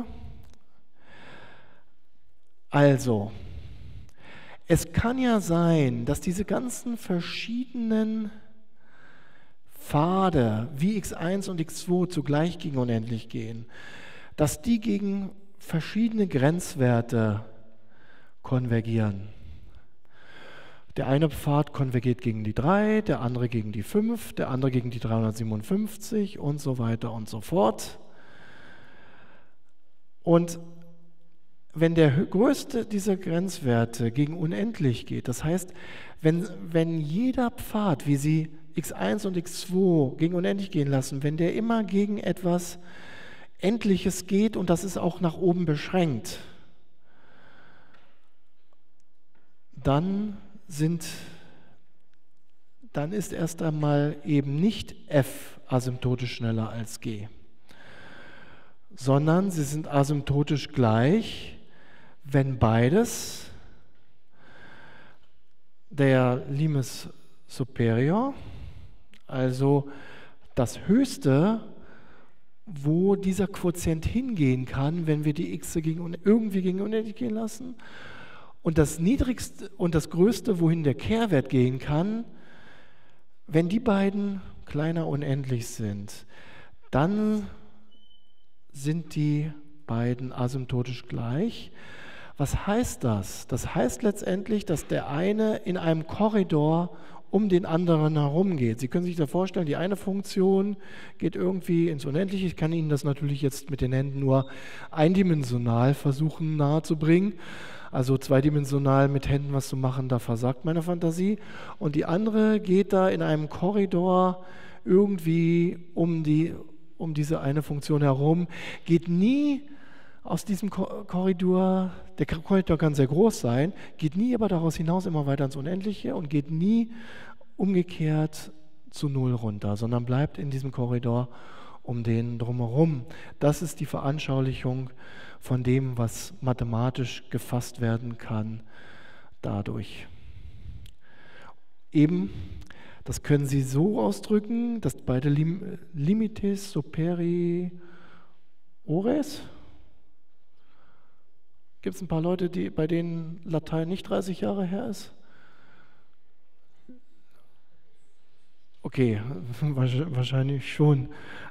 Also, es kann ja sein, dass diese ganzen verschiedenen Pfade wie x eins und x zwei zugleich gegen unendlich gehen, dass die gegen verschiedene Grenzwerte konvergieren. Der eine Pfad konvergiert gegen die drei, der andere gegen die fünf, der andere gegen die dreihundertsiebenundfünfzig und so weiter und so fort. Und wenn der größte dieser Grenzwerte gegen unendlich geht, das heißt, wenn, wenn jeder Pfad, wie Sie x eins und x zwei gegen unendlich gehen lassen, wenn der immer gegen etwas Endliches geht und das ist auch nach oben beschränkt, dann, sind, dann ist erst einmal eben nicht f asymptotisch schneller als g, sondern sie sind asymptotisch gleich, wenn beides, der Limes superior, also das Höchste, wo dieser Quotient hingehen kann, wenn wir die x gegen, irgendwie gegen unendlich gehen lassen, und das Niedrigste und das Größte, wohin der Kehrwert gehen kann, Wenn die beiden kleiner unendlich sind, dann sind die beiden asymptotisch gleich. Was heißt das? Das heißt letztendlich, dass der eine in einem Korridor um den anderen herum geht. Sie können sich da vorstellen, die eine Funktion geht irgendwie ins Unendliche. Ich kann Ihnen das natürlich jetzt mit den Händen nur eindimensional versuchen nahezubringen. Also zweidimensional mit Händen was zu machen, da versagt meine Fantasie. Und die andere geht da in einem Korridor irgendwie um, die, um diese eine Funktion herum, geht nie aus diesem Korridor, der Korridor kann sehr groß sein, geht nie aber daraus hinaus immer weiter ins Unendliche und geht nie umgekehrt zu Null runter, sondern bleibt in diesem Korridor um den drumherum. Das ist die Veranschaulichung von dem, was mathematisch gefasst werden kann dadurch. Eben, das können Sie so ausdrücken, dass beide Lim Limites superiores. Gibt es ein paar Leute, die, bei denen Latein nicht dreißig Jahre her ist? Okay, wahrscheinlich schon.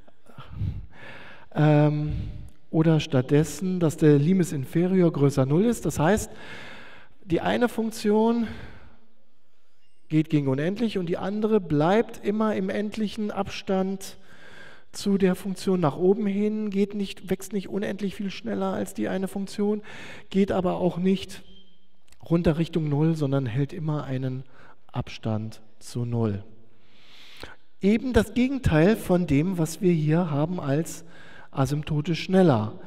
Ähm, oder stattdessen, dass der Limes inferior größer null ist. Das heißt, die eine Funktion geht gegen unendlich und die andere bleibt immer im endlichen Abstand zu der Funktion nach oben hin, geht nicht, wächst nicht unendlich viel schneller als die eine Funktion, geht aber auch nicht runter Richtung Null, sondern hält immer einen Abstand zu Null. Eben das Gegenteil von dem, was wir hier haben als asymptotisch schneller,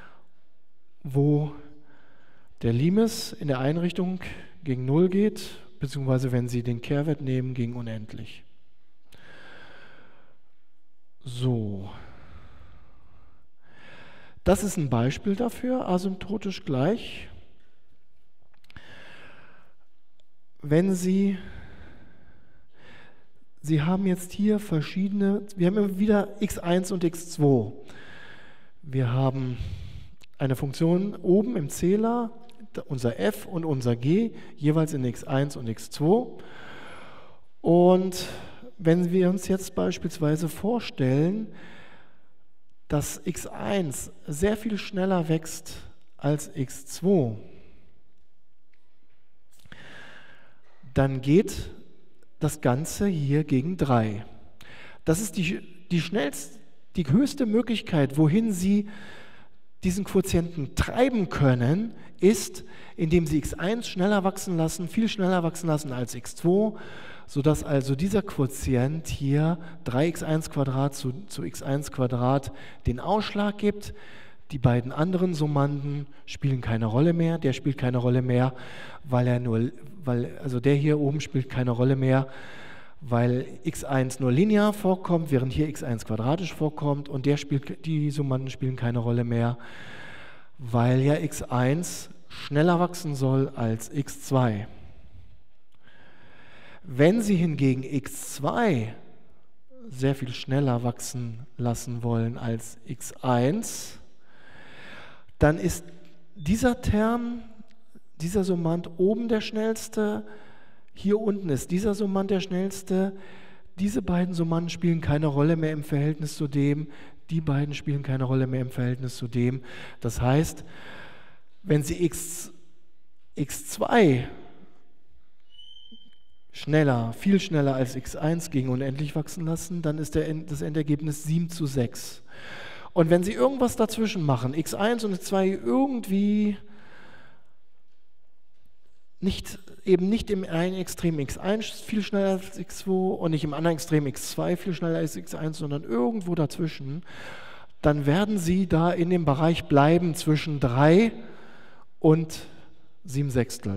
wo der Limes in der einen Richtung gegen Null geht, beziehungsweise wenn Sie den Kehrwert nehmen, gegen unendlich. So, das ist ein Beispiel dafür, asymptotisch gleich. Wenn Sie, Sie haben jetzt hier verschiedene, wir haben immer wieder x eins und x zwei. Wir haben eine Funktion oben im Zähler, unser f und unser g, jeweils in x eins und x zwei. Und wenn wir uns jetzt beispielsweise vorstellen, dass x eins sehr viel schneller wächst als x zwei, dann geht das Ganze hier gegen drei. Das ist die, die schnellste, die höchste Möglichkeit, wohin Sie diesen Quotienten treiben können, ist, indem Sie x eins schneller wachsen lassen, viel schneller wachsen lassen als x zwei, sodass also dieser Quotient hier drei x eins Quadrat zu, zu x eins Quadrat den Ausschlag gibt. Die beiden anderen Summanden spielen keine Rolle mehr. Der spielt keine Rolle mehr, weil er nur, weil, also der hier oben spielt keine Rolle mehr, weil x eins nur linear vorkommt, während hier x eins quadratisch vorkommt, und der spielt, die Summanden spielen keine Rolle mehr, weil ja x eins schneller wachsen soll als x zwei. Wenn Sie hingegen x zwei sehr viel schneller wachsen lassen wollen als x eins, dann ist dieser Term, dieser Summand oben der schnellste, hier unten ist dieser Summand der schnellste. Diese beiden Summanden spielen keine Rolle mehr im Verhältnis zu dem, die beiden spielen keine Rolle mehr im Verhältnis zu dem. Das heißt, wenn Sie x, x zwei schneller, viel schneller als x eins gegen unendlich wachsen lassen, dann ist der, das Endergebnis sieben zu sechs. Und wenn Sie irgendwas dazwischen machen, x eins und x zwei irgendwie nicht, eben nicht im einen Extrem x eins viel schneller als x zwei und nicht im anderen Extrem x zwei viel schneller als x eins, sondern irgendwo dazwischen, dann werden Sie da in dem Bereich bleiben zwischen drei und sieben Sechstel.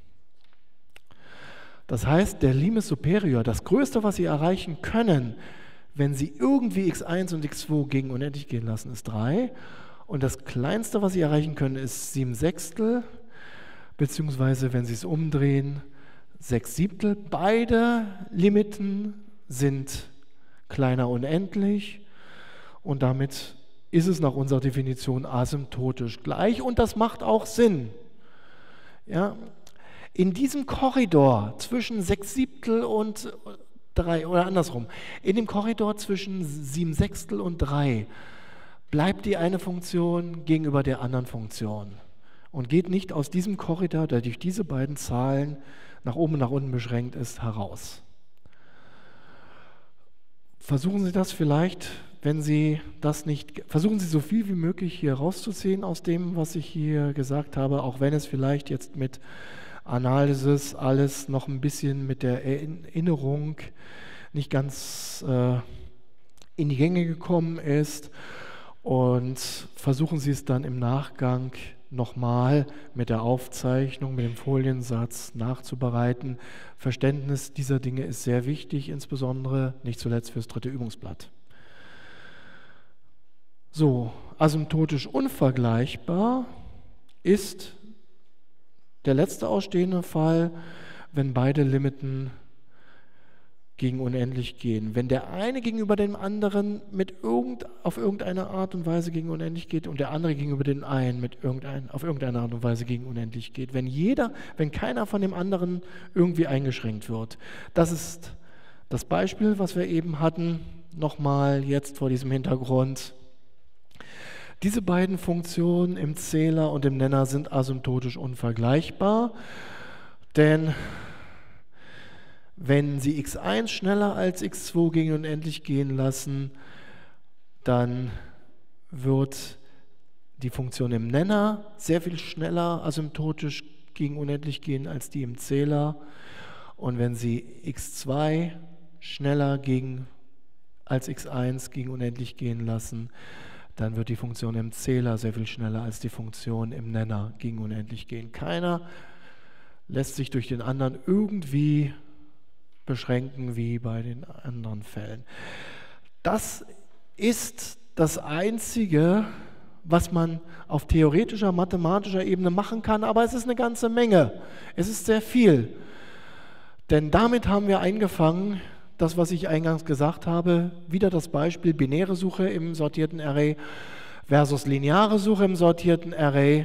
Das heißt, der Limes superior, das Größte, was Sie erreichen können, wenn Sie irgendwie x eins und x zwei gegen unendlich gehen lassen, ist drei. Und das Kleinste, was Sie erreichen können, ist sieben Sechstel, beziehungsweise, wenn Sie es umdrehen, sechs Siebtel. Beide Limiten sind kleiner unendlich und damit ist es nach unserer Definition asymptotisch gleich, und das macht auch Sinn. Ja? In diesem Korridor zwischen sechs Siebtel und drei oder andersrum. In dem Korridor zwischen sieben Sechstel und drei bleibt die eine Funktion gegenüber der anderen Funktion und geht nicht aus diesem Korridor, der durch diese beiden Zahlen nach oben und nach unten beschränkt ist, heraus. Versuchen Sie das vielleicht, wenn Sie das nicht, versuchen Sie so viel wie möglich hier rauszuziehen aus dem, was ich hier gesagt habe, auch wenn es vielleicht jetzt mit Analysis alles noch ein bisschen mit der Erinnerung nicht ganz äh, in die Gänge gekommen ist, und versuchen Sie es dann im Nachgang nochmal mit der Aufzeichnung, mit dem Foliensatz nachzubereiten. Verständnis dieser Dinge ist sehr wichtig, insbesondere nicht zuletzt fürs dritte Übungsblatt. So, asymptotisch unvergleichbar ist der letzte ausstehende Fall, wenn beide Limiten gegen unendlich gehen. Wenn der eine gegenüber dem anderen mit irgend, auf irgendeine Art und Weise gegen unendlich geht und der andere gegenüber dem einen mit irgendein, auf irgendeine Art und Weise gegen unendlich geht. Wenn jeder, wenn keiner von dem anderen irgendwie eingeschränkt wird. Das ist das Beispiel, was wir eben hatten, nochmal jetzt vor diesem Hintergrund. Diese beiden Funktionen im Zähler und im Nenner sind asymptotisch unvergleichbar, denn wenn Sie x eins schneller als x zwei gegen unendlich gehen lassen, dann wird die Funktion im Nenner sehr viel schneller asymptotisch gegen unendlich gehen als die im Zähler. Und wenn Sie x zwei schneller gegen, als x eins gegen unendlich gehen lassen, dann wird die Funktion im Zähler sehr viel schneller als die Funktion im Nenner gegen unendlich gehen. Keiner lässt sich durch den anderen irgendwie beschränken wie bei den anderen Fällen. Das ist das Einzige, was man auf theoretischer, mathematischer Ebene machen kann, aber es ist eine ganze Menge. Es ist sehr viel. Denn damit haben wir eingefangen, das, was ich eingangs gesagt habe, wieder das Beispiel binäre Suche im sortierten Array versus lineare Suche im sortierten Array,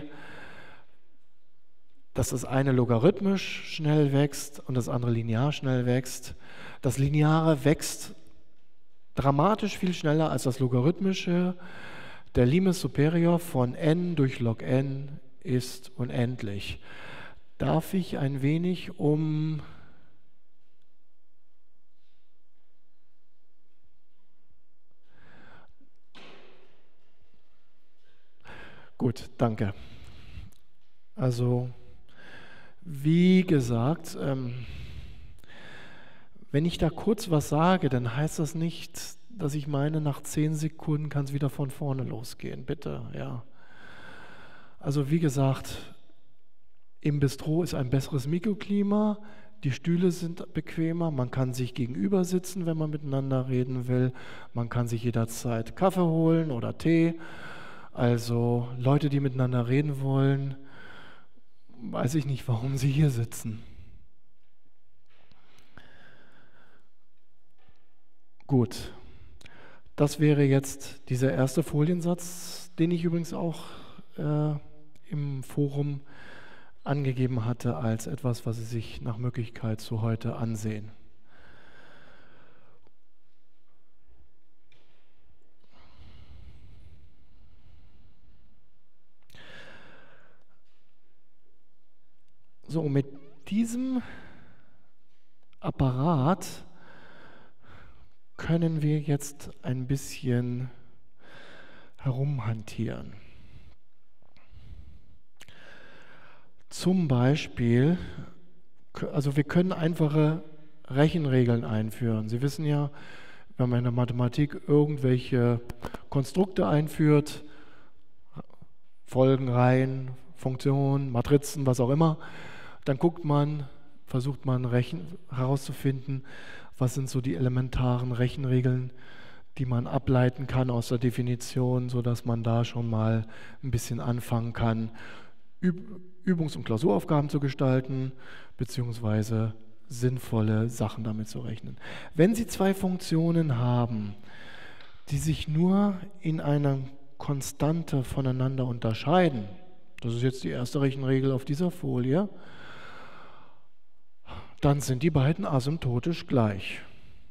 dass das eine logarithmisch schnell wächst und das andere linear schnell wächst. Das Lineare wächst dramatisch viel schneller als das Logarithmische. Der Limes superior von n durch log n ist unendlich. Darf ich ein wenig um Gut, danke. Also, wie gesagt, ähm, wenn ich da kurz was sage, dann heißt das nicht, dass ich meine, nach zehn Sekunden kann es wieder von vorne losgehen. Bitte, ja. Also wie gesagt, im Bistro ist ein besseres Mikroklima, die Stühle sind bequemer, man kann sich gegenüber sitzen, wenn man miteinander reden will, man kann sich jederzeit Kaffee holen oder Tee. Also Leute, die miteinander reden wollen, weiß ich nicht, warum sie hier sitzen. Gut, das wäre jetzt dieser erste Foliensatz, den ich übrigens auch äh, im Forum angegeben hatte als etwas, was Sie sich nach Möglichkeit zu heute ansehen. So, mit diesem Apparat können wir jetzt ein bisschen herumhantieren. Zum Beispiel, also wir können einfache Rechenregeln einführen. Sie wissen ja, wenn man in der Mathematik irgendwelche Konstrukte einführt, Folgenreihen, Funktionen, Matrizen, was auch immer, dann guckt man, versucht man Rechen, herauszufinden, was sind so die elementaren Rechenregeln, die man ableiten kann aus der Definition, sodass man da schon mal ein bisschen anfangen kann, Üb- Übungs- und Klausuraufgaben zu gestalten, beziehungsweise sinnvolle Sachen damit zu rechnen. Wenn Sie zwei Funktionen haben, die sich nur in einer Konstante voneinander unterscheiden, das ist jetzt die erste Rechenregel auf dieser Folie, dann sind die beiden asymptotisch gleich.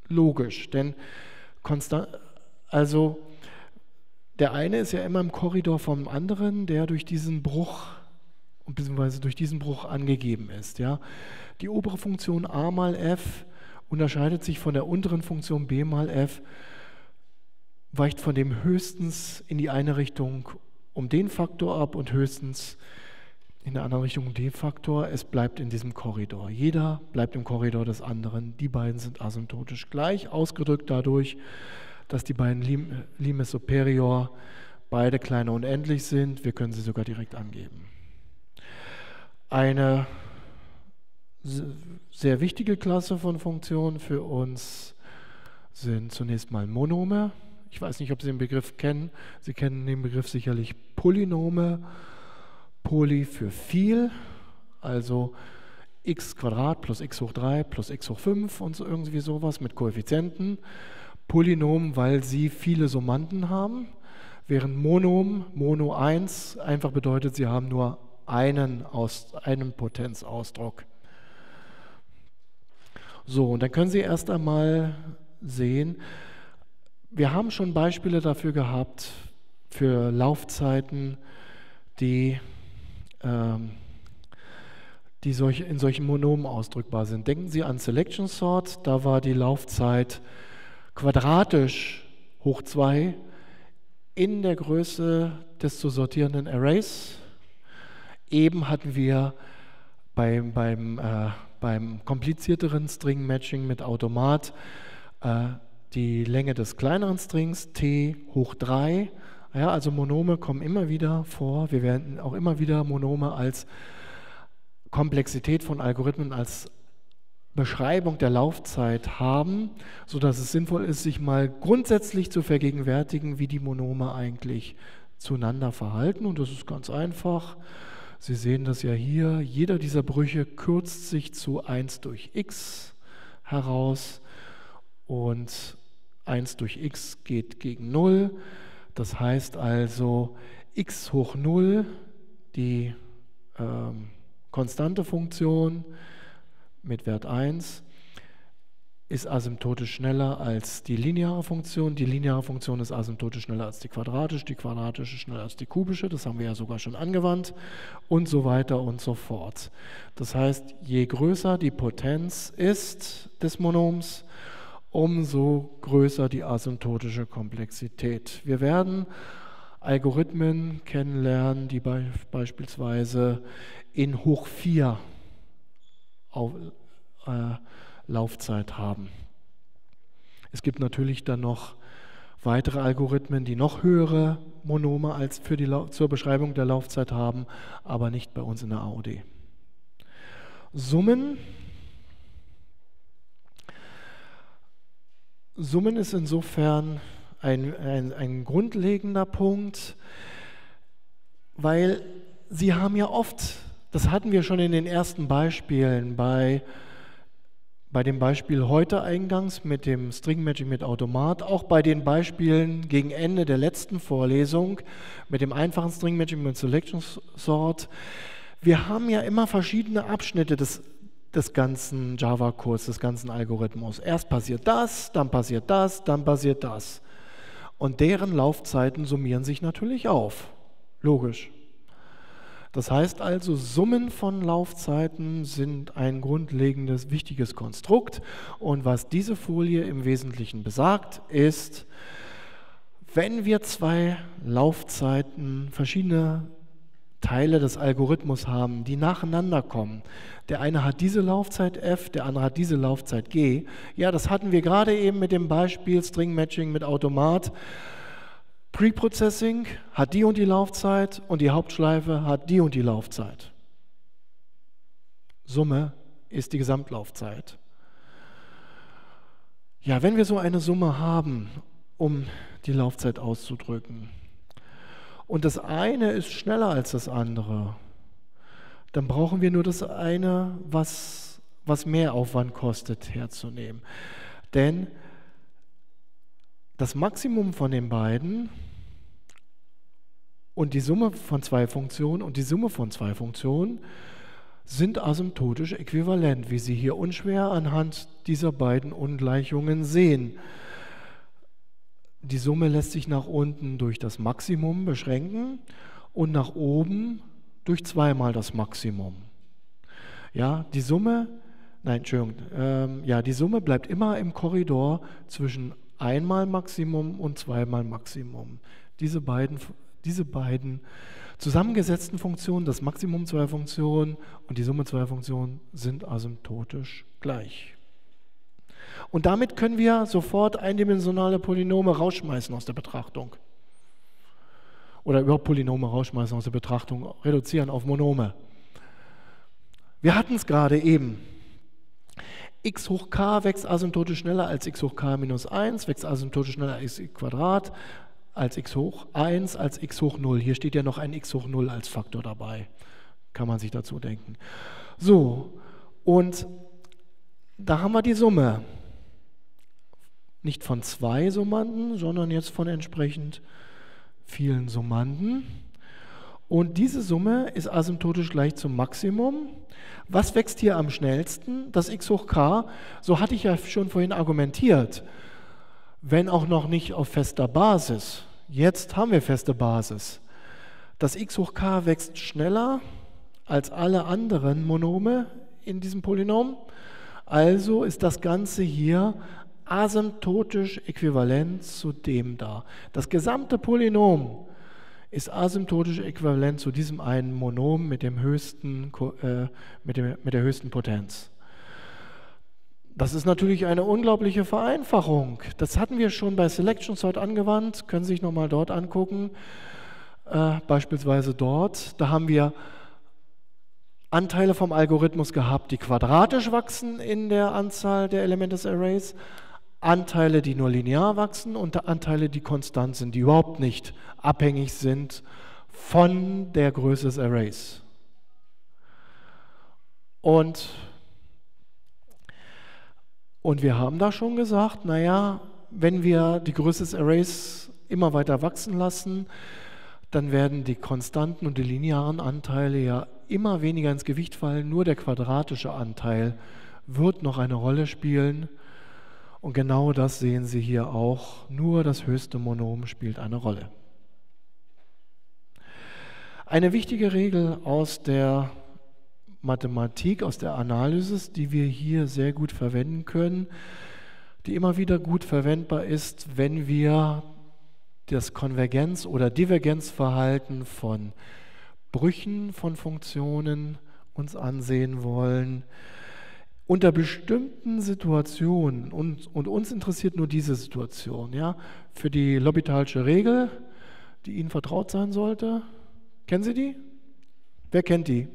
logisch, denn konstant, also der eine ist ja immer im Korridor vom anderen, der durch diesen Bruch bzw. durch diesen Bruch angegeben ist. Ja? Die obere Funktion a mal f unterscheidet sich von der unteren Funktion b mal f, weicht von dem höchstens in die eine Richtung um den Faktor ab und höchstens in der anderen Richtung um den Faktor. Es bleibt in diesem Korridor. Jeder bleibt im Korridor des anderen. Die beiden sind asymptotisch gleich, ausgedrückt dadurch, dass die beiden Lim Limes Superior beide kleiner unendlich sind. Wir können sie sogar direkt angeben. Eine sehr wichtige Klasse von Funktionen für uns sind zunächst mal Monome. Ich weiß nicht, ob Sie den Begriff kennen. Sie kennen den Begriff sicherlich Polynome. Poly für viel, also x Quadrat plus x hoch drei plus x hoch fünf und so irgendwie sowas mit Koeffizienten. Polynom, weil sie viele Summanden haben, während Monom, Mono eins, einfach bedeutet, sie haben nur einen, Aus, einen Potenzausdruck. So, und dann können Sie erst einmal sehen, wir haben schon Beispiele dafür gehabt, für Laufzeiten, die, ähm, die solch, in solchen Monomen ausdrückbar sind. Denken Sie an Selection Sort, da war die Laufzeit quadratisch hoch zwei in der Größe des zu sortierenden Arrays. Eben hatten wir beim, beim, äh, beim komplizierteren String-Matching mit Automat äh, die Länge des kleineren Strings, t hoch drei. Ja, also Monome kommen immer wieder vor. Wir werden auch immer wieder Monome als Komplexität von Algorithmen, als Beschreibung der Laufzeit haben, sodass es sinnvoll ist, sich mal grundsätzlich zu vergegenwärtigen, wie die Monome eigentlich zueinander verhalten. Und das ist ganz einfach. Sie sehen das ja hier. Jeder dieser Brüche kürzt sich zu eins durch x heraus und eins durch x geht gegen null. Das heißt also, x hoch null, die ähm, konstante Funktion mit Wert eins, ist asymptotisch schneller als die lineare Funktion. Die lineare Funktion ist asymptotisch schneller als die quadratische, die quadratische schneller als die kubische, das haben wir ja sogar schon angewandt, und so weiter und so fort. Das heißt, je größer die Potenz ist des Monoms, umso größer die asymptotische Komplexität. Wir werden Algorithmen kennenlernen, die be beispielsweise in hoch vier auf, äh, Laufzeit haben. Es gibt natürlich dann noch weitere Algorithmen, die noch höhere Monome als für die zur Beschreibung der Laufzeit haben, aber nicht bei uns in der A O D. Summen. Summen ist insofern ein, ein, ein grundlegender Punkt, weil Sie haben ja oft, das hatten wir schon in den ersten Beispielen, bei, bei dem Beispiel heute eingangs mit dem String-Matching mit Automat, auch bei den Beispielen gegen Ende der letzten Vorlesung mit dem einfachen String-Matching mit Selection Sort. Wir haben ja immer verschiedene Abschnitte des des ganzen Java-Codes, des ganzen Algorithmus. Erst passiert das, dann passiert das, dann passiert das. Und deren Laufzeiten summieren sich natürlich auf. Logisch. Das heißt also, Summen von Laufzeiten sind ein grundlegendes, wichtiges Konstrukt. Und was diese Folie im Wesentlichen besagt, ist, wenn wir zwei Laufzeiten, verschiedene Teile des Algorithmus haben, die nacheinander kommen. Der eine hat diese Laufzeit f, der andere hat diese Laufzeit g. Ja, das hatten wir gerade eben mit dem Beispiel String Matching mit Automat. Preprocessing hat die und die Laufzeit und die Hauptschleife hat die und die Laufzeit. Summe ist die Gesamtlaufzeit. Ja, wenn wir so eine Summe haben, um die Laufzeit auszudrücken, und das eine ist schneller als das andere, dann brauchen wir nur das eine, was, was mehr Aufwand kostet, herzunehmen. Denn das Maximum von den beiden und die Summe von zwei Funktionen und die Summe von zwei Funktionen sind asymptotisch äquivalent, wie Sie hier unschwer anhand dieser beiden Ungleichungen sehen. Die Summe lässt sich nach unten durch das Maximum beschränken und nach oben durch zweimal das Maximum. Ja, die Summe, nein, Entschuldigung, ähm, ja, die Summe bleibt immer im Korridor zwischen einmal Maximum und zweimal Maximum. Diese beiden, diese beiden zusammengesetzten Funktionen, das Maximum zweier Funktionen und die Summe zweier Funktionen, sind asymptotisch gleich. Und damit können wir sofort eindimensionale Polynome rausschmeißen aus der Betrachtung. Oder überhaupt Polynome rausschmeißen aus der Betrachtung, reduzieren auf Monome. Wir hatten es gerade eben. X hoch k wächst asymptotisch schneller als x hoch k minus eins, wächst asymptotisch schneller als x Quadrat, als x hoch eins, als x hoch null. Hier steht ja noch ein x hoch null als Faktor dabei. Kann man sich dazu denken. So, und da haben wir die Summe. Nicht von zwei Summanden, sondern jetzt von entsprechend vielen Summanden. Und diese Summe ist asymptotisch gleich zum Maximum. Was wächst hier am schnellsten? Das x hoch k. So hatte ich ja schon vorhin argumentiert. Wenn auch noch nicht auf fester Basis. Jetzt haben wir feste Basis. Das x hoch k wächst schneller als alle anderen Monome in diesem Polynom. Also ist das Ganze hier asymptotisch äquivalent zu dem da. Das gesamte Polynom ist asymptotisch äquivalent zu diesem einen Monom mit, dem höchsten, äh, mit, dem, mit der höchsten Potenz. Das ist natürlich eine unglaubliche Vereinfachung. Das hatten wir schon bei Selection Sort angewandt, können Sie sich nochmal dort angucken. Äh, beispielsweise dort, da haben wir Anteile vom Algorithmus gehabt, die quadratisch wachsen in der Anzahl der Elemente des Arrays, Anteile, die nur linear wachsen und Anteile, die konstant sind, die überhaupt nicht abhängig sind von der Größe des Arrays. Und, und wir haben da schon gesagt, naja, wenn wir die Größe des Arrays immer weiter wachsen lassen, dann werden die konstanten und die linearen Anteile ja immer weniger ins Gewicht fallen, nur der quadratische Anteil wird noch eine Rolle spielen. Und genau das sehen Sie hier auch, nur das höchste Monom spielt eine Rolle. Eine wichtige Regel aus der Mathematik, aus der Analysis, die wir hier sehr gut verwenden können, die immer wieder gut verwendbar ist, wenn wir das Konvergenz- oder Divergenzverhalten von Brüchen von Funktionen uns ansehen wollen. Unter bestimmten Situationen, und, und uns interessiert nur diese Situation, ja, für die L'Hopitalsche Regel, die Ihnen vertraut sein sollte. Kennen Sie die? Wer kennt die?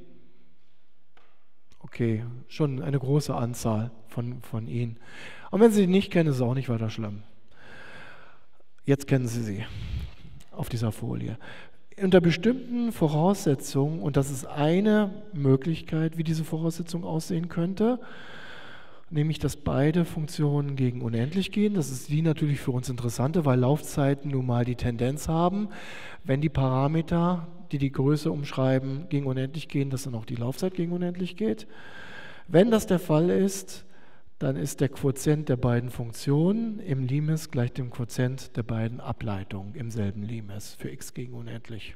Okay, schon eine große Anzahl von, von Ihnen. Und wenn Sie die nicht kennen, ist es auch nicht weiter schlimm. Jetzt kennen Sie sie auf dieser Folie. Unter bestimmten Voraussetzungen, und das ist eine Möglichkeit, wie diese Voraussetzung aussehen könnte, nämlich, dass beide Funktionen gegen unendlich gehen. Das ist die natürlich für uns interessante, weil Laufzeiten nun mal die Tendenz haben, wenn die Parameter, die die Größe umschreiben, gegen unendlich gehen, dass dann auch die Laufzeit gegen unendlich geht. Wenn das der Fall ist, dann ist der Quotient der beiden Funktionen im Limes gleich dem Quotient der beiden Ableitungen im selben Limes für x gegen unendlich.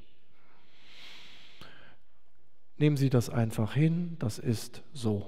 Nehmen Sie das einfach hin, das ist so.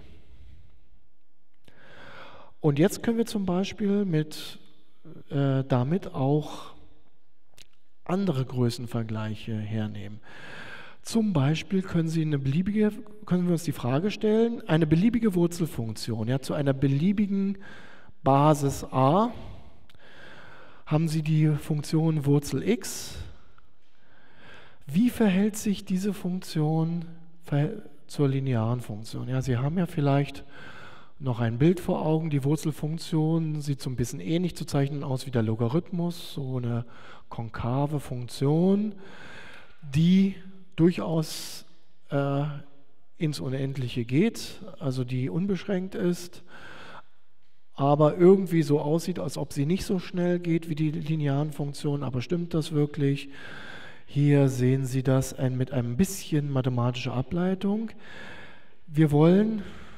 Und jetzt können wir zum Beispiel mit, äh, damit auch andere Größenvergleiche hernehmen. Zum Beispiel können Sie eine beliebige, können wir uns die Frage stellen, eine beliebige Wurzelfunktion, ja, zu einer beliebigen Basis a haben Sie die Funktion Wurzel x. Wie verhält sich diese Funktion zur linearen Funktion? Ja, Sie haben ja vielleicht noch ein Bild vor Augen. Die Wurzelfunktion sieht so ein bisschen ähnlich zu zeichnen aus wie der Logarithmus, so eine konkave Funktion, die durchaus äh, ins Unendliche geht, also die unbeschränkt ist, aber irgendwie so aussieht, als ob sie nicht so schnell geht wie die linearen Funktionen. Aber stimmt das wirklich? Hier sehen Sie das ein, mit einem bisschen mathematischer Ableitung. Wir wollen,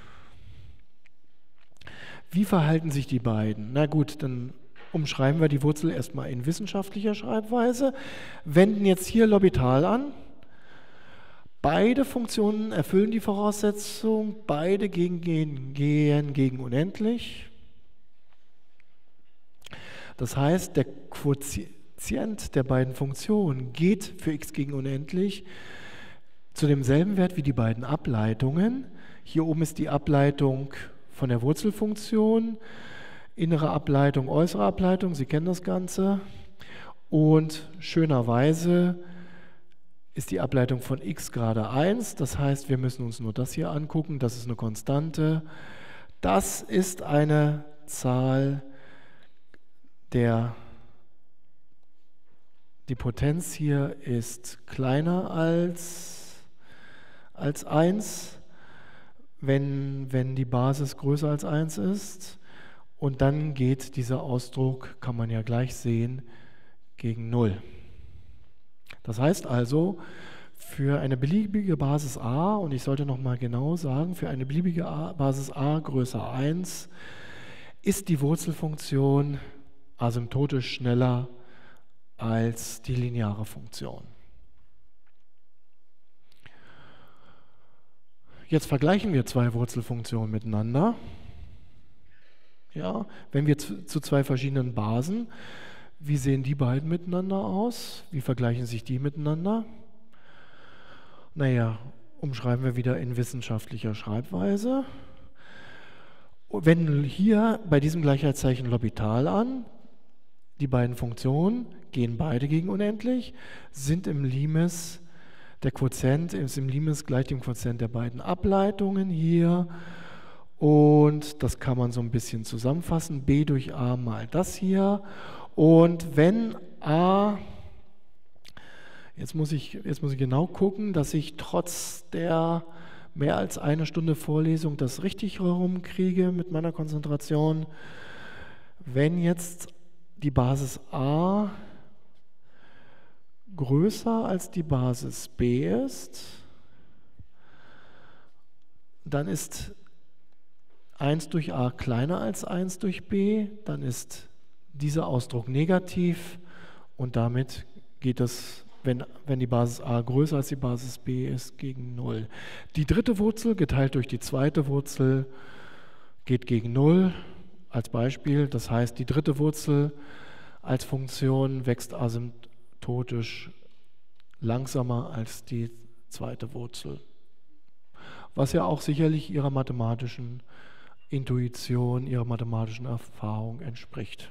wie verhalten sich die beiden? Na gut, dann umschreiben wir die Wurzel erstmal in wissenschaftlicher Schreibweise, wenden jetzt hier L'Hopital an. Beide Funktionen erfüllen die Voraussetzung, beide gehen, gehen, gehen gegen unendlich. Das heißt, der Quotient der beiden Funktionen geht für x gegen unendlich zu demselben Wert wie die beiden Ableitungen. Hier oben ist die Ableitung von der Wurzelfunktion, innere Ableitung, äußere Ableitung, Sie kennen das Ganze. Und schönerweise ist die Ableitung von x gerade eins, das heißt, wir müssen uns nur das hier angucken, das ist eine Konstante. Das ist eine Zahl, der die Potenz hier ist kleiner als, als eins, wenn, wenn die Basis größer als eins ist. Und dann geht dieser Ausdruck, kann man ja gleich sehen, gegen null. Das heißt also, für eine beliebige Basis a, und ich sollte nochmal genau sagen, für eine beliebige a, Basis a größer eins, ist die Wurzelfunktion asymptotisch schneller als die lineare Funktion. Jetzt vergleichen wir zwei Wurzelfunktionen miteinander. Ja, wenn wir zu, zu zwei verschiedenen Basen, wie sehen die beiden miteinander aus? Wie vergleichen sich die miteinander? Naja, umschreiben wir wieder in wissenschaftlicher Schreibweise. Wenden hier bei diesem Gleichheitszeichen L'Hopital an. Die beiden Funktionen gehen beide gegen unendlich, sind im Limes, der Quotient ist im Limes gleich dem Quotient der beiden Ableitungen hier. Und das kann man so ein bisschen zusammenfassen, b durch a mal das hier. Und wenn a, jetzt muss ich, jetzt muss ich genau gucken, dass ich trotz der mehr als eine Stunde Vorlesung das richtig herumkriege mit meiner Konzentration. Wenn jetzt die Basis a größer als die Basis b ist, dann ist eins durch a kleiner als eins durch b, dann ist dieser Ausdruck negativ und damit geht es, wenn, wenn die Basis a größer als die Basis b ist, gegen null. Die dritte Wurzel geteilt durch die zweite Wurzel geht gegen null als Beispiel. Das heißt, die dritte Wurzel als Funktion wächst asymptotisch langsamer als die zweite Wurzel, was ja auch sicherlich ihrer mathematischen Intuition, ihrer mathematischen Erfahrung entspricht.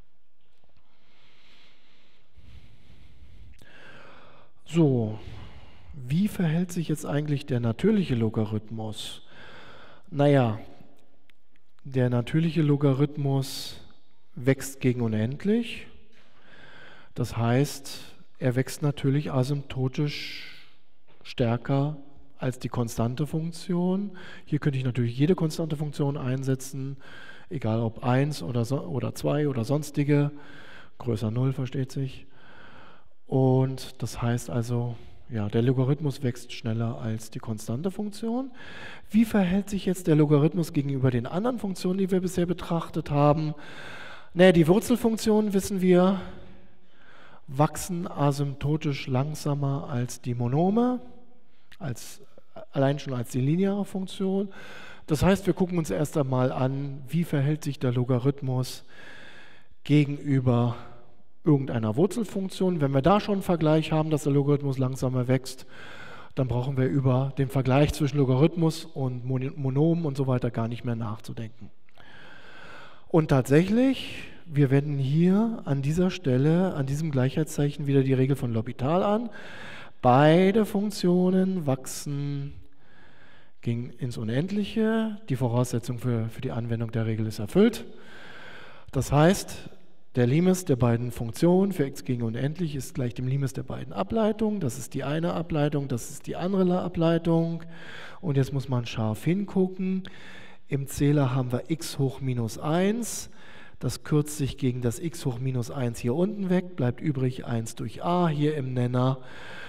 So, wie verhält sich jetzt eigentlich der natürliche Logarithmus? Naja, der natürliche Logarithmus wächst gegen unendlich. Das heißt, er wächst natürlich asymptotisch stärker als die konstante Funktion. Hier könnte ich natürlich jede konstante Funktion einsetzen, egal ob eins oder, so, oder zwei oder sonstige, größer null versteht sich. Und das heißt also, ja, der Logarithmus wächst schneller als die konstante Funktion. Wie verhält sich jetzt der Logarithmus gegenüber den anderen Funktionen, die wir bisher betrachtet haben? Naja, die Wurzelfunktionen, wissen wir, wachsen asymptotisch langsamer als die Monome, als, allein schon als die lineare Funktion. Das heißt, wir gucken uns erst einmal an, wie verhält sich der Logarithmus gegenüber irgendeiner Wurzelfunktion. Wenn wir da schon einen Vergleich haben, dass der Logarithmus langsamer wächst, dann brauchen wir über den Vergleich zwischen Logarithmus und Monomen und so weiter gar nicht mehr nachzudenken. Und tatsächlich, wir wenden hier an dieser Stelle, an diesem Gleichheitszeichen wieder die Regel von L'Hopital an. Beide Funktionen wachsen gegen ins Unendliche. Die Voraussetzung für, für die Anwendung der Regel ist erfüllt. Das heißt, der Limes der beiden Funktionen für x gegen unendlich ist gleich dem Limes der beiden Ableitungen. Das ist die eine Ableitung, das ist die andere Ableitung. Und jetzt muss man scharf hingucken. Im Zähler haben wir x hoch minus eins. Das kürzt sich gegen das x hoch minus eins hier unten weg, bleibt übrig eins durch a hier im Nenner.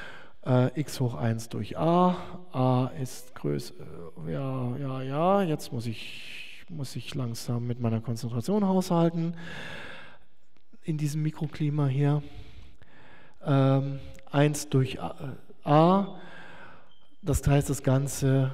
äh, x hoch eins durch a. A ist größer, äh, ja, ja, ja, jetzt muss ich, muss ich langsam mit meiner Konzentration haushalten in diesem Mikroklima hier. Ähm, eins durch a, äh, a, das heißt, das Ganze,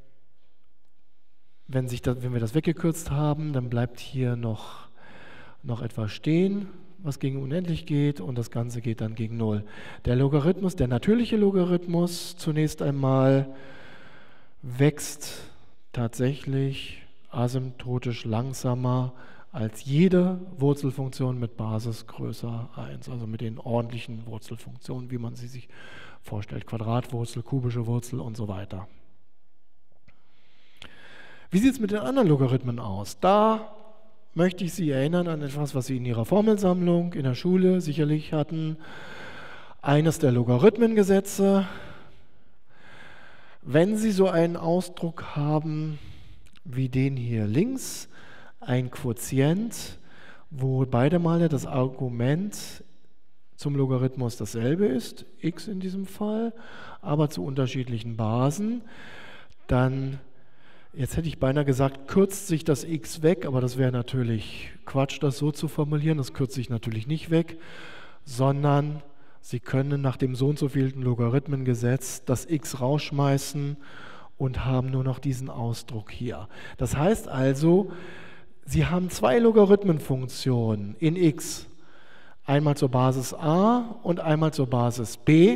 wenn, sich das, wenn wir das weggekürzt haben, dann bleibt hier noch, noch etwas stehen, was gegen unendlich geht, und das Ganze geht dann gegen null. Der Logarithmus, der natürliche Logarithmus zunächst einmal wächst tatsächlich asymptotisch langsamer als jede Wurzelfunktion mit Basis größer eins, also mit den ordentlichen Wurzelfunktionen, wie man sie sich vorstellt, Quadratwurzel, kubische Wurzel und so weiter. Wie sieht es mit den anderen Logarithmen aus? Da möchte ich Sie erinnern an etwas, was Sie in Ihrer Formelsammlung in der Schule sicherlich hatten. Eines der Logarithmengesetze. Wenn Sie so einen Ausdruck haben wie den hier links, ein Quotient, wo beide Male das Argument zum Logarithmus dasselbe ist, x in diesem Fall, aber zu unterschiedlichen Basen, dann, jetzt hätte ich beinahe gesagt, kürzt sich das x weg, aber das wäre natürlich Quatsch, das so zu formulieren, das kürzt sich natürlich nicht weg, sondern Sie können nach dem so und so vielten Logarithmengesetz das x rausschmeißen und haben nur noch diesen Ausdruck hier. Das heißt also, Sie haben zwei Logarithmenfunktionen in x, einmal zur Basis a und einmal zur Basis b,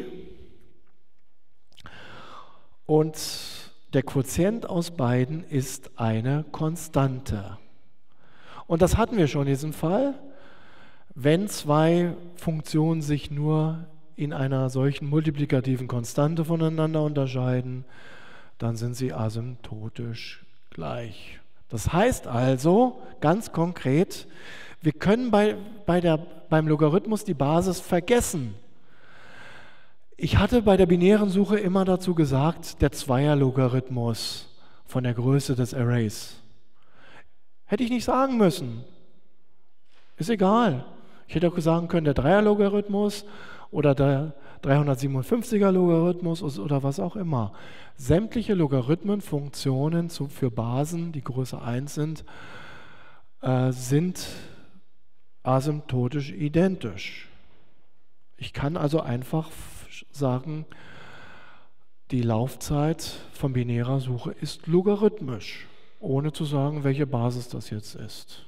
und der Quotient aus beiden ist eine Konstante. Und das hatten wir schon in diesem Fall. Wenn zwei Funktionen sich nur in einer solchen multiplikativen Konstante voneinander unterscheiden, dann sind sie asymptotisch gleich. Das heißt also, ganz konkret, wir können bei, bei der, beim Logarithmus die Basis vergessen. Ich hatte bei der binären Suche immer dazu gesagt, der Zweierlogarithmus von der Größe des Arrays. Hätte ich nicht sagen müssen. Ist egal. Ich hätte auch sagen können, der Dreierlogarithmus oder der dreihundertsiebenundfünfziger Logarithmus oder was auch immer. Sämtliche Logarithmenfunktionen für Basen, die Größe eins sind, äh, sind asymptotisch identisch. Ich kann also einfach sagen, die Laufzeit von binärer Suche ist logarithmisch, ohne zu sagen, welche Basis das jetzt ist.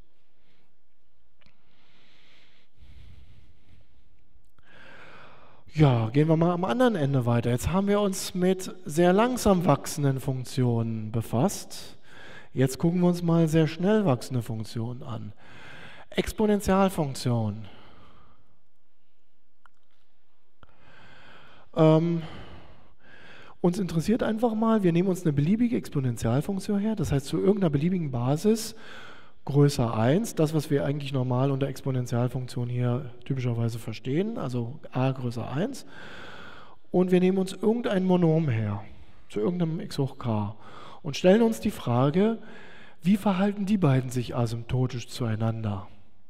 Ja, gehen wir mal am anderen Ende weiter. Jetzt haben wir uns mit sehr langsam wachsenden Funktionen befasst. Jetzt gucken wir uns mal sehr schnell wachsende Funktionen an. Exponentialfunktion. Ähm, uns interessiert einfach mal, wir nehmen uns eine beliebige Exponentialfunktion her, das heißt zu irgendeiner beliebigen Basis größer eins, das, was wir eigentlich normal unter Exponentialfunktion hier typischerweise verstehen, also a größer eins. Und wir nehmen uns irgendein Monom her, zu irgendeinem x hoch k, und stellen uns die Frage, wie verhalten die beiden sich asymptotisch zueinander?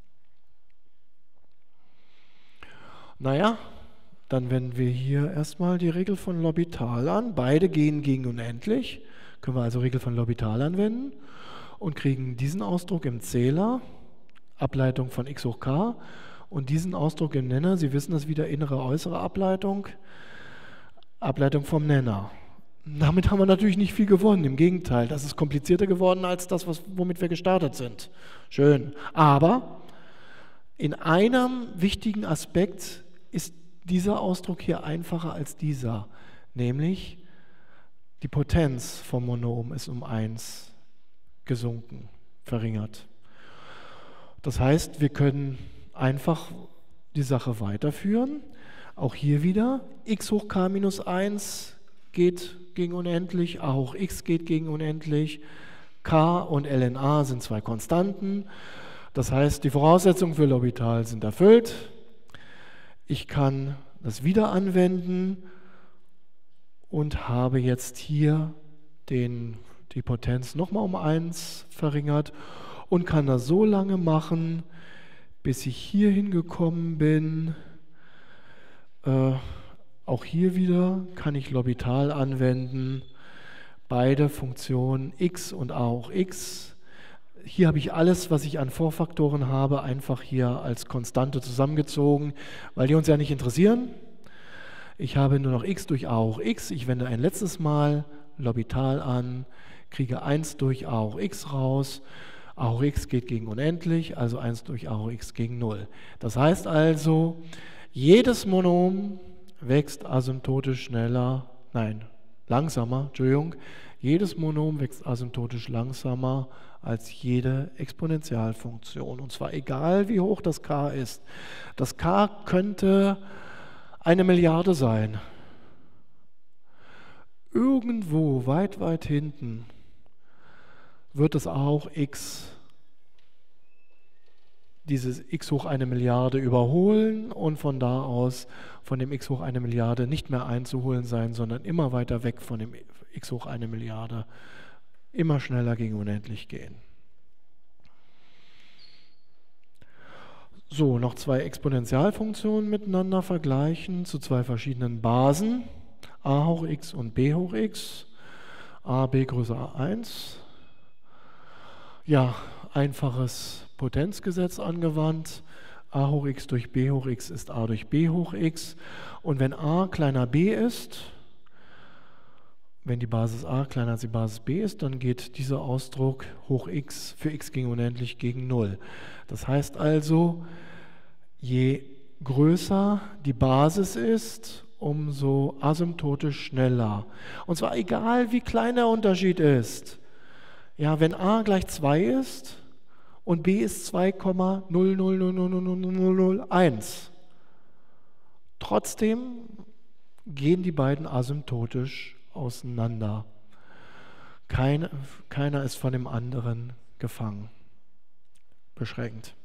Naja, dann wenden wir hier erstmal die Regel von L'Hopital an. Beide gehen gegen unendlich, können wir also Regel von L'Hopital anwenden und kriegen diesen Ausdruck im Zähler, Ableitung von x hoch k, und diesen Ausdruck im Nenner, Sie wissen das wieder, innere, äußere Ableitung, Ableitung vom Nenner. Damit haben wir natürlich nicht viel gewonnen, im Gegenteil, das ist komplizierter geworden als das, was, womit wir gestartet sind. Schön, aber in einem wichtigen Aspekt ist dieser Ausdruck hier einfacher als dieser, nämlich die Potenz vom Monom ist um eins gesunken, verringert. Das heißt, wir können einfach die Sache weiterführen. Auch hier wieder, x hoch k minus eins geht gegen unendlich, a hoch x geht gegen unendlich, k und ln a sind zwei Konstanten. Das heißt, die Voraussetzungen für L'Hopital sind erfüllt. Ich kann das wieder anwenden und habe jetzt hier den, die Potenz nochmal um eins verringert und kann das so lange machen, bis ich hier hingekommen bin. Äh, auch hier wieder kann ich L'Hopital anwenden. Beide Funktionen x und a hoch x. Hier habe ich alles, was ich an Vorfaktoren habe, einfach hier als Konstante zusammengezogen, weil die uns ja nicht interessieren. Ich habe nur noch x durch a hoch x. Ich wende ein letztes Mal L'Hopital an, kriege eins durch a hoch x raus. A hoch x geht gegen unendlich, also eins durch a hoch x gegen null. Das heißt also, jedes Monom wächst asymptotisch schneller, nein, langsamer, Entschuldigung, jedes Monom wächst asymptotisch langsamer als jede Exponentialfunktion. Und zwar egal, wie hoch das k ist. Das k könnte eine Milliarde sein. Irgendwo weit, weit hinten wird es a hoch x dieses x hoch eine Milliarde überholen und von da aus von dem x hoch eine Milliarde nicht mehr einzuholen sein, sondern immer weiter weg von dem x hoch eine Milliarde, immer schneller gegen unendlich gehen. So, noch zwei Exponentialfunktionen miteinander vergleichen zu zwei verschiedenen Basen, a hoch x und b hoch x, a, b größer a eins. Ja, einfaches Potenzgesetz angewandt. A hoch x durch b hoch x ist a durch b hoch x. Und wenn a kleiner b ist, wenn die Basis a kleiner als die Basis b ist, dann geht dieser Ausdruck hoch x für x gegen unendlich gegen null. Das heißt also, je größer die Basis ist, umso asymptotisch schneller. Und zwar egal, wie klein der Unterschied ist. Ja, wenn a gleich zwei ist und b ist zwei Komma null null null null null null null eins, trotzdem gehen die beiden asymptotisch auseinander. Keine, keiner ist von dem anderen gefangen, beschränkt.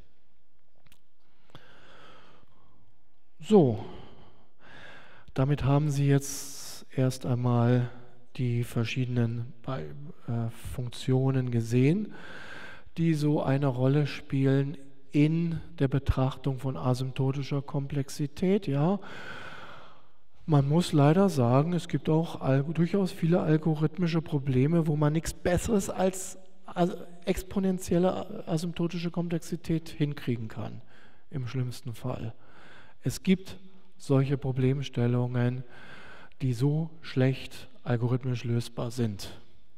So, damit haben Sie jetzt erst einmal die verschiedenen äh, Funktionen gesehen, die so eine Rolle spielen in der Betrachtung von asymptotischer Komplexität. Ja. Man muss leider sagen, es gibt auch durchaus viele algorithmische Probleme, wo man nichts Besseres als exponentielle asymptotische Komplexität hinkriegen kann, im schlimmsten Fall. Es gibt solche Problemstellungen, die so schlecht algorithmisch lösbar sind.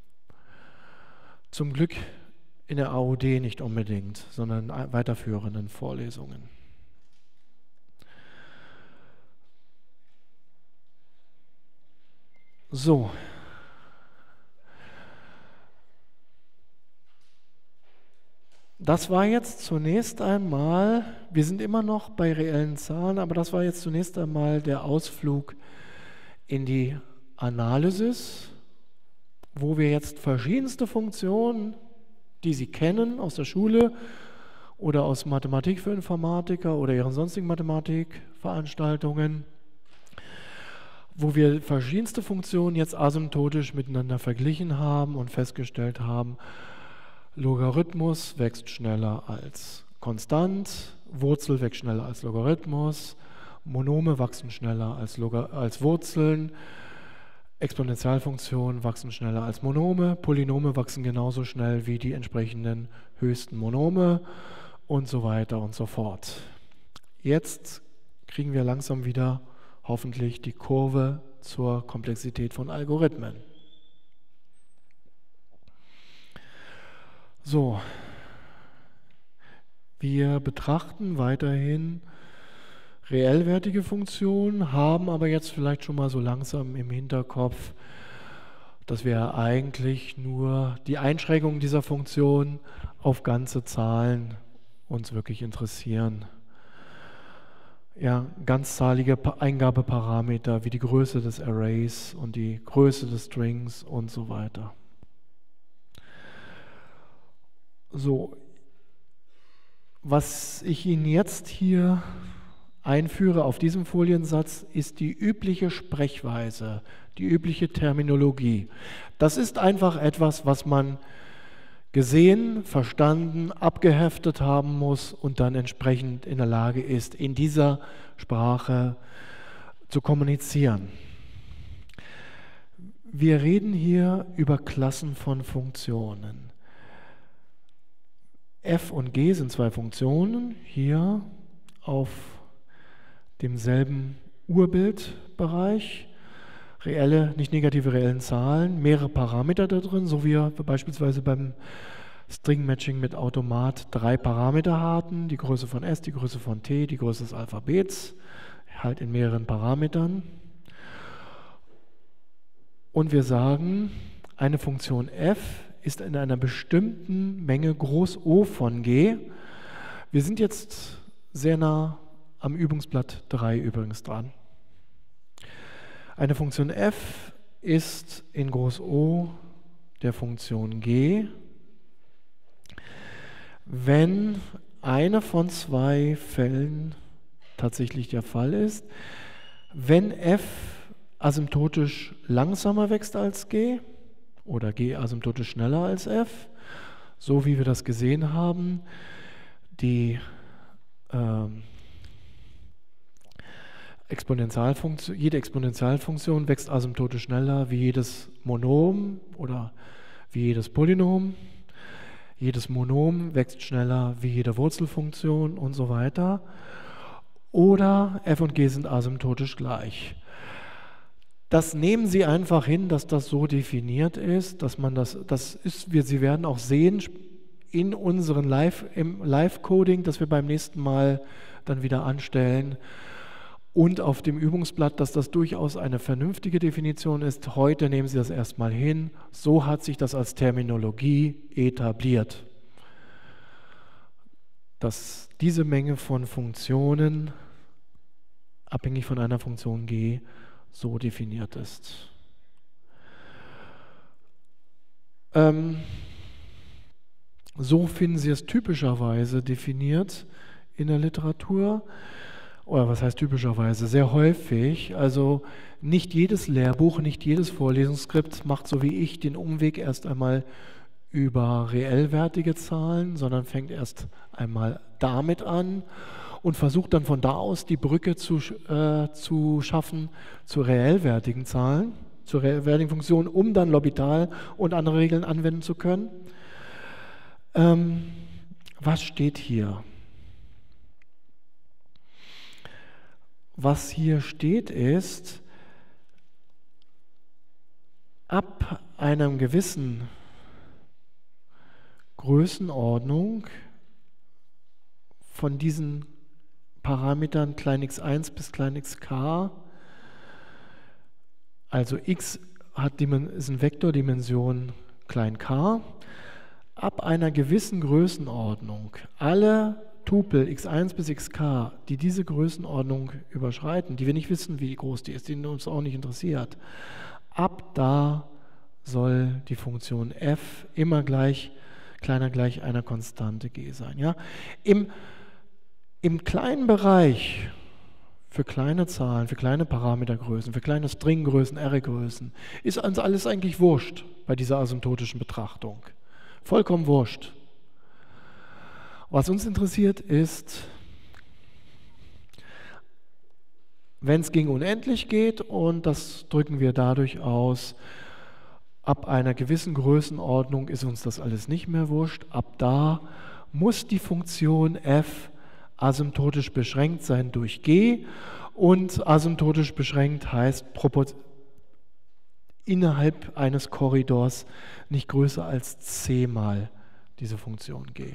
Zum Glück in der A U D nicht unbedingt, sondern in weiterführenden Vorlesungen. So. Das war jetzt zunächst einmal, wir sind immer noch bei reellen Zahlen, aber das war jetzt zunächst einmal der Ausflug in die Analysis, wo wir jetzt verschiedenste Funktionen, die Sie kennen aus der Schule oder aus Mathematik für Informatiker oder Ihren sonstigen Mathematikveranstaltungen, wo wir verschiedenste Funktionen jetzt asymptotisch miteinander verglichen haben und festgestellt haben, Logarithmus wächst schneller als Konstant, Wurzel wächst schneller als Logarithmus, Monome wachsen schneller als, Log- als Wurzeln, Exponentialfunktionen wachsen schneller als Monome, Polynome wachsen genauso schnell wie die entsprechenden höchsten Monome und so weiter und so fort. Jetzt kriegen wir langsam wieder hoffentlich die Kurve zur Komplexität von Algorithmen. So, wir betrachten weiterhin reellwertige Funktionen, haben aber jetzt vielleicht schon mal so langsam im Hinterkopf, dass wir eigentlich nur die Einschränkung dieser Funktion auf ganze Zahlen uns wirklich interessieren. Ja, ganzzahlige Eingabeparameter wie die Größe des Arrays und die Größe des Strings und so weiter. So, was ich Ihnen jetzt hier einführe auf diesem Foliensatz, ist die übliche Sprechweise, die übliche Terminologie. Das ist einfach etwas, was man gesehen, verstanden, abgeheftet haben muss und dann entsprechend in der Lage ist, in dieser Sprache zu kommunizieren. Wir reden hier über Klassen von Funktionen. F und G sind zwei Funktionen, hier auf demselben Urbildbereich. Reelle, nicht negative reellen Zahlen, mehrere Parameter da drin, so wie wir beispielsweise beim String-Matching mit Automat drei Parameter hatten, die Größe von S, die Größe von T, die Größe des Alphabets, halt in mehreren Parametern. Und wir sagen, eine Funktion f ist in einer bestimmten Menge Groß O von G. Wir sind jetzt sehr nah am Übungsblatt drei übrigens dran. Eine Funktion f ist in Groß O der Funktion G, wenn eine von zwei Fällen tatsächlich der Fall ist, wenn f asymptotisch langsamer wächst als G oder G asymptotisch schneller als f, so wie wir das gesehen haben, die ähm, Exponentialfunktion, jede Exponentialfunktion wächst asymptotisch schneller wie jedes Monom oder wie jedes Polynom. Jedes Monom wächst schneller wie jede Wurzelfunktion und so weiter. Oder f und g sind asymptotisch gleich. Das nehmen Sie einfach hin, dass das so definiert ist, dass man das, das ist, wir, Sie werden auch sehen in unseren Live, im Live-Coding, das wir beim nächsten Mal dann wieder anstellen, und auf dem Übungsblatt, dass das durchaus eine vernünftige Definition ist. Heute nehmen Sie das erstmal hin. So hat sich das als Terminologie etabliert, dass diese Menge von Funktionen abhängig von einer Funktion g so definiert ist. Ähm, so finden Sie es typischerweise definiert in der Literatur. Oder was heißt typischerweise? Sehr häufig. Also nicht jedes Lehrbuch, nicht jedes Vorlesungsskript macht so wie ich den Umweg erst einmal über reellwertige Zahlen, sondern fängt erst einmal damit an und versucht dann von da aus die Brücke zu, äh, zu schaffen zu reellwertigen Zahlen, zu reellwertigen Funktionen, um dann L'Hopital und andere Regeln anwenden zu können. Ähm, was steht hier? Was hier steht ist, ab einer gewissen Größenordnung von diesen Parametern klein x eins bis klein xk, also x hat, ist ein Vektordimension klein k, ab einer gewissen Größenordnung alle Tupel x eins bis xk, die diese Größenordnung überschreiten, die wir nicht wissen, wie groß die ist, die uns auch nicht interessiert, ab da soll die Funktion f immer gleich, kleiner gleich einer Konstante g sein. Ja? Im, Im kleinen Bereich für kleine Zahlen, für kleine Parametergrößen, für kleine Stringgrößen, Arraygrößen, ist uns alles eigentlich wurscht bei dieser asymptotischen Betrachtung. Vollkommen wurscht. Was uns interessiert ist, wenn es gegen unendlich geht, und das drücken wir dadurch aus, ab einer gewissen Größenordnung ist uns das alles nicht mehr wurscht. Ab da muss die Funktion f asymptotisch beschränkt sein durch g, und asymptotisch beschränkt heißt innerhalb eines Korridors nicht größer als c mal diese Funktion g.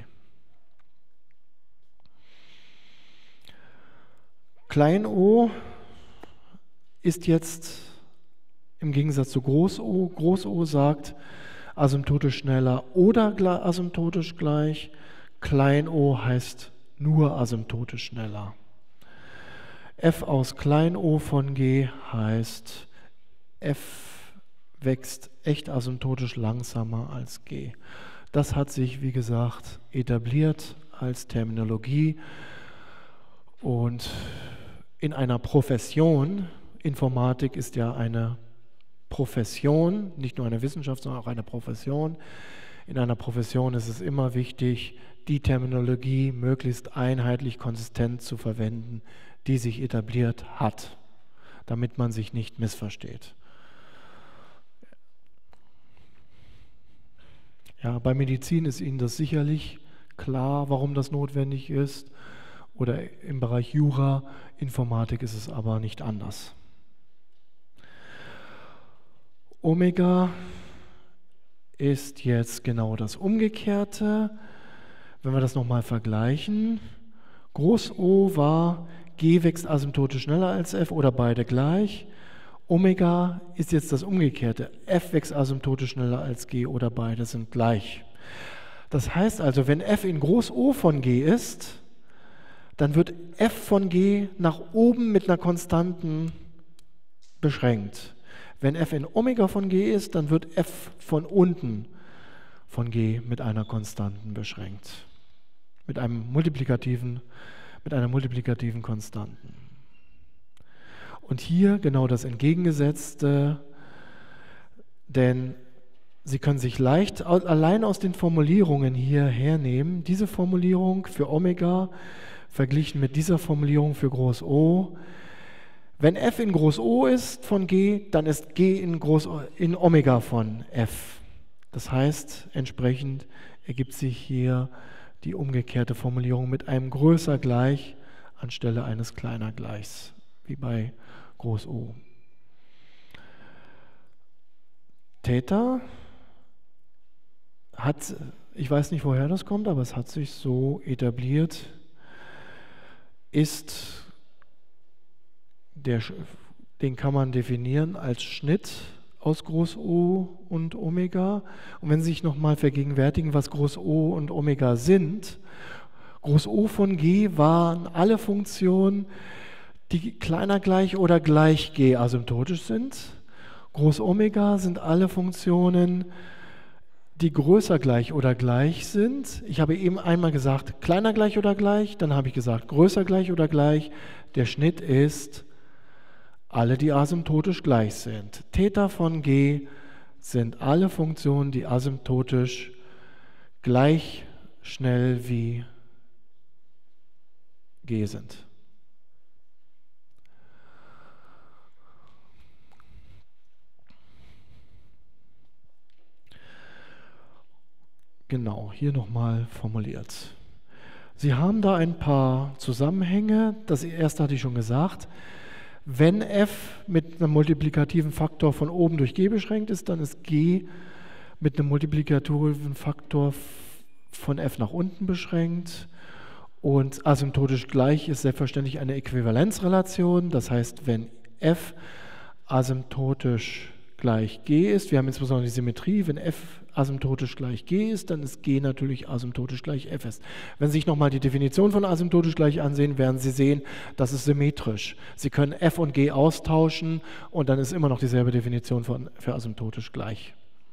Klein o ist jetzt im Gegensatz zu Groß O. Groß O sagt asymptotisch schneller oder asymptotisch gleich. Klein o heißt nur asymptotisch schneller. F aus klein o von g heißt, f wächst echt asymptotisch langsamer als g. Das hat sich, wie gesagt, etabliert als Terminologie. Und in einer Profession, Informatik ist ja eine Profession, nicht nur eine Wissenschaft, sondern auch eine Profession. In einer Profession ist es immer wichtig, die Terminologie möglichst einheitlich, konsistent zu verwenden, die sich etabliert hat. damit man sich nicht missversteht. Ja, bei Medizin ist Ihnen das sicherlich klar, warum das notwendig ist. Oder im Bereich Jura, Informatik ist es aber nicht anders. Omega ist jetzt genau das Umgekehrte. Wenn wir das nochmal vergleichen, Groß O war, G wächst asymptotisch schneller als F oder beide gleich. Omega ist jetzt das Umgekehrte. F wächst asymptotisch schneller als G oder beide sind gleich. Das heißt also, wenn F in Groß O von G ist, dann wird F von G nach oben mit einer Konstanten beschränkt. Wenn F in Omega von G ist, dann wird F von unten von G mit einer Konstanten beschränkt. Mit einem multiplikativen, mit einer multiplikativen Konstanten. Und hier genau das Entgegengesetzte, denn Sie können sich leicht allein aus den Formulierungen hier hernehmen, diese Formulierung für Omega verglichen mit dieser Formulierung für Groß O. Wenn F in Groß O ist von G, dann ist G in, Groß, in Omega von F. Das heißt, entsprechend ergibt sich hier die umgekehrte Formulierung mit einem größer Gleich anstelle eines kleiner Gleichs, wie bei Groß O. Theta hat, ich weiß nicht, woher das kommt, aber es hat sich so etabliert, ist, der, den kann man definieren als Schnitt aus Groß O und Omega. Und wenn Sie sich nochmal vergegenwärtigen, was Groß O und Omega sind, Groß O von G waren alle Funktionen, die kleiner gleich oder gleich G asymptotisch sind. Groß Omega sind alle Funktionen, die größer gleich oder gleich sind. Ich habe eben einmal gesagt, kleiner gleich oder gleich, dann habe ich gesagt, größer gleich oder gleich. Der Schnitt ist alle, die asymptotisch gleich sind. Theta von G sind alle Funktionen, die asymptotisch gleich schnell wie G sind. Genau, hier nochmal formuliert. Sie haben da ein paar Zusammenhänge. Das erste hatte ich schon gesagt. Wenn f mit einem multiplikativen Faktor von oben durch g beschränkt ist, dann ist g mit einem multiplikativen Faktor von f nach unten beschränkt. Und asymptotisch gleich ist selbstverständlich eine Äquivalenzrelation. Das heißt, wenn f asymptotisch gleich g ist, wir haben insbesondere die Symmetrie, wenn f asymptotisch gleich g ist, dann ist g natürlich asymptotisch gleich f ist. Wenn Sie sich nochmal die Definition von asymptotisch gleich ansehen, werden Sie sehen, das ist symmetrisch. Sie können f und g austauschen und dann ist immer noch dieselbe Definition von, für asymptotisch gleich.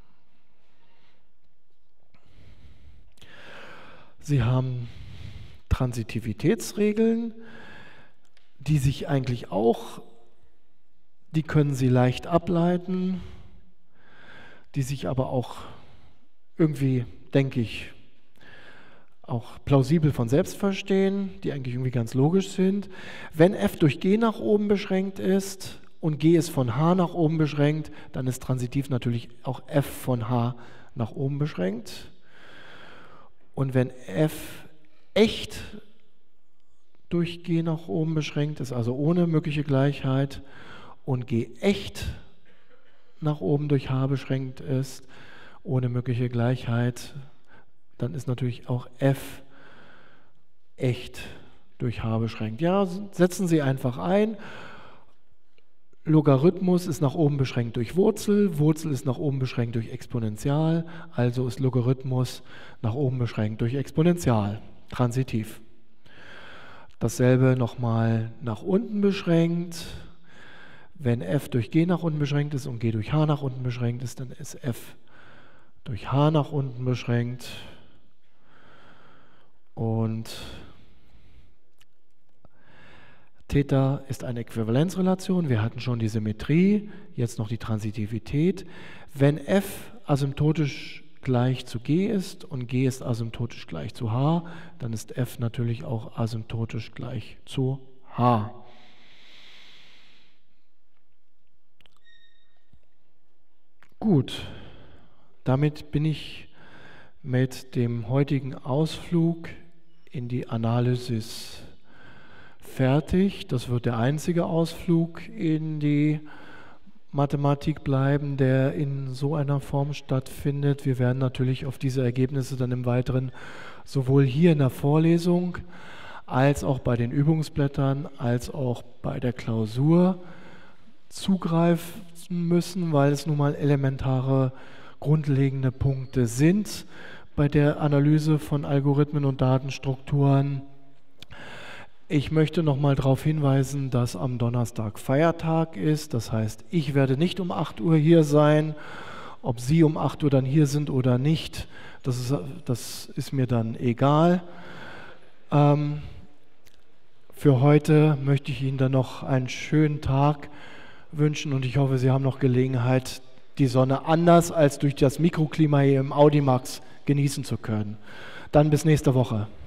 Sie haben Transitivitätsregeln, die sich eigentlich auch, die können Sie leicht ableiten, die sich aber auch irgendwie, denke ich, auch plausibel von selbst verstehen, die eigentlich irgendwie ganz logisch sind. Wenn f durch g nach oben beschränkt ist und g ist von h nach oben beschränkt, dann ist transitiv natürlich auch f von h nach oben beschränkt. Und wenn f echt durch g nach oben beschränkt ist, also ohne mögliche Gleichheit, und g echt nach oben durch h beschränkt ist, ohne mögliche Gleichheit, dann ist natürlich auch f echt durch h beschränkt. Ja, setzen Sie einfach ein. Logarithmus ist nach oben beschränkt durch Wurzel, Wurzel ist nach oben beschränkt durch Exponential, also ist Logarithmus nach oben beschränkt durch Exponential, transitiv. Dasselbe nochmal nach unten beschränkt. Wenn f durch g nach unten beschränkt ist und g durch h nach unten beschränkt ist, dann ist f durch h nach unten beschränkt. Und Theta ist eine Äquivalenzrelation. Wir hatten schon die Symmetrie, jetzt noch die Transitivität. Wenn f asymptotisch gleich zu g ist und g ist asymptotisch gleich zu h, dann ist f natürlich auch asymptotisch gleich zu h. Gut, damit bin ich mit dem heutigen Ausflug in die Analysis fertig. Das wird der einzige Ausflug in die Mathematik bleiben, der in so einer Form stattfindet. Wir werden natürlich auf diese Ergebnisse dann im Weiteren sowohl hier in der Vorlesung als auch bei den Übungsblättern als auch bei der Klausur zugreifen müssen, weil es nun mal elementare, grundlegende Punkte sind bei der Analyse von Algorithmen und Datenstrukturen. Ich möchte noch mal darauf hinweisen, dass am Donnerstag Feiertag ist. Das heißt, ich werde nicht um acht Uhr hier sein. Ob Sie um acht Uhr dann hier sind oder nicht, das ist, das ist mir dann egal. Ähm, für heute möchte ich Ihnen dann noch einen schönen Tag wünschen und ich hoffe, Sie haben noch Gelegenheit, die Sonne anders als durch das Mikroklima hier im Audimax genießen zu können. Dann bis nächste Woche.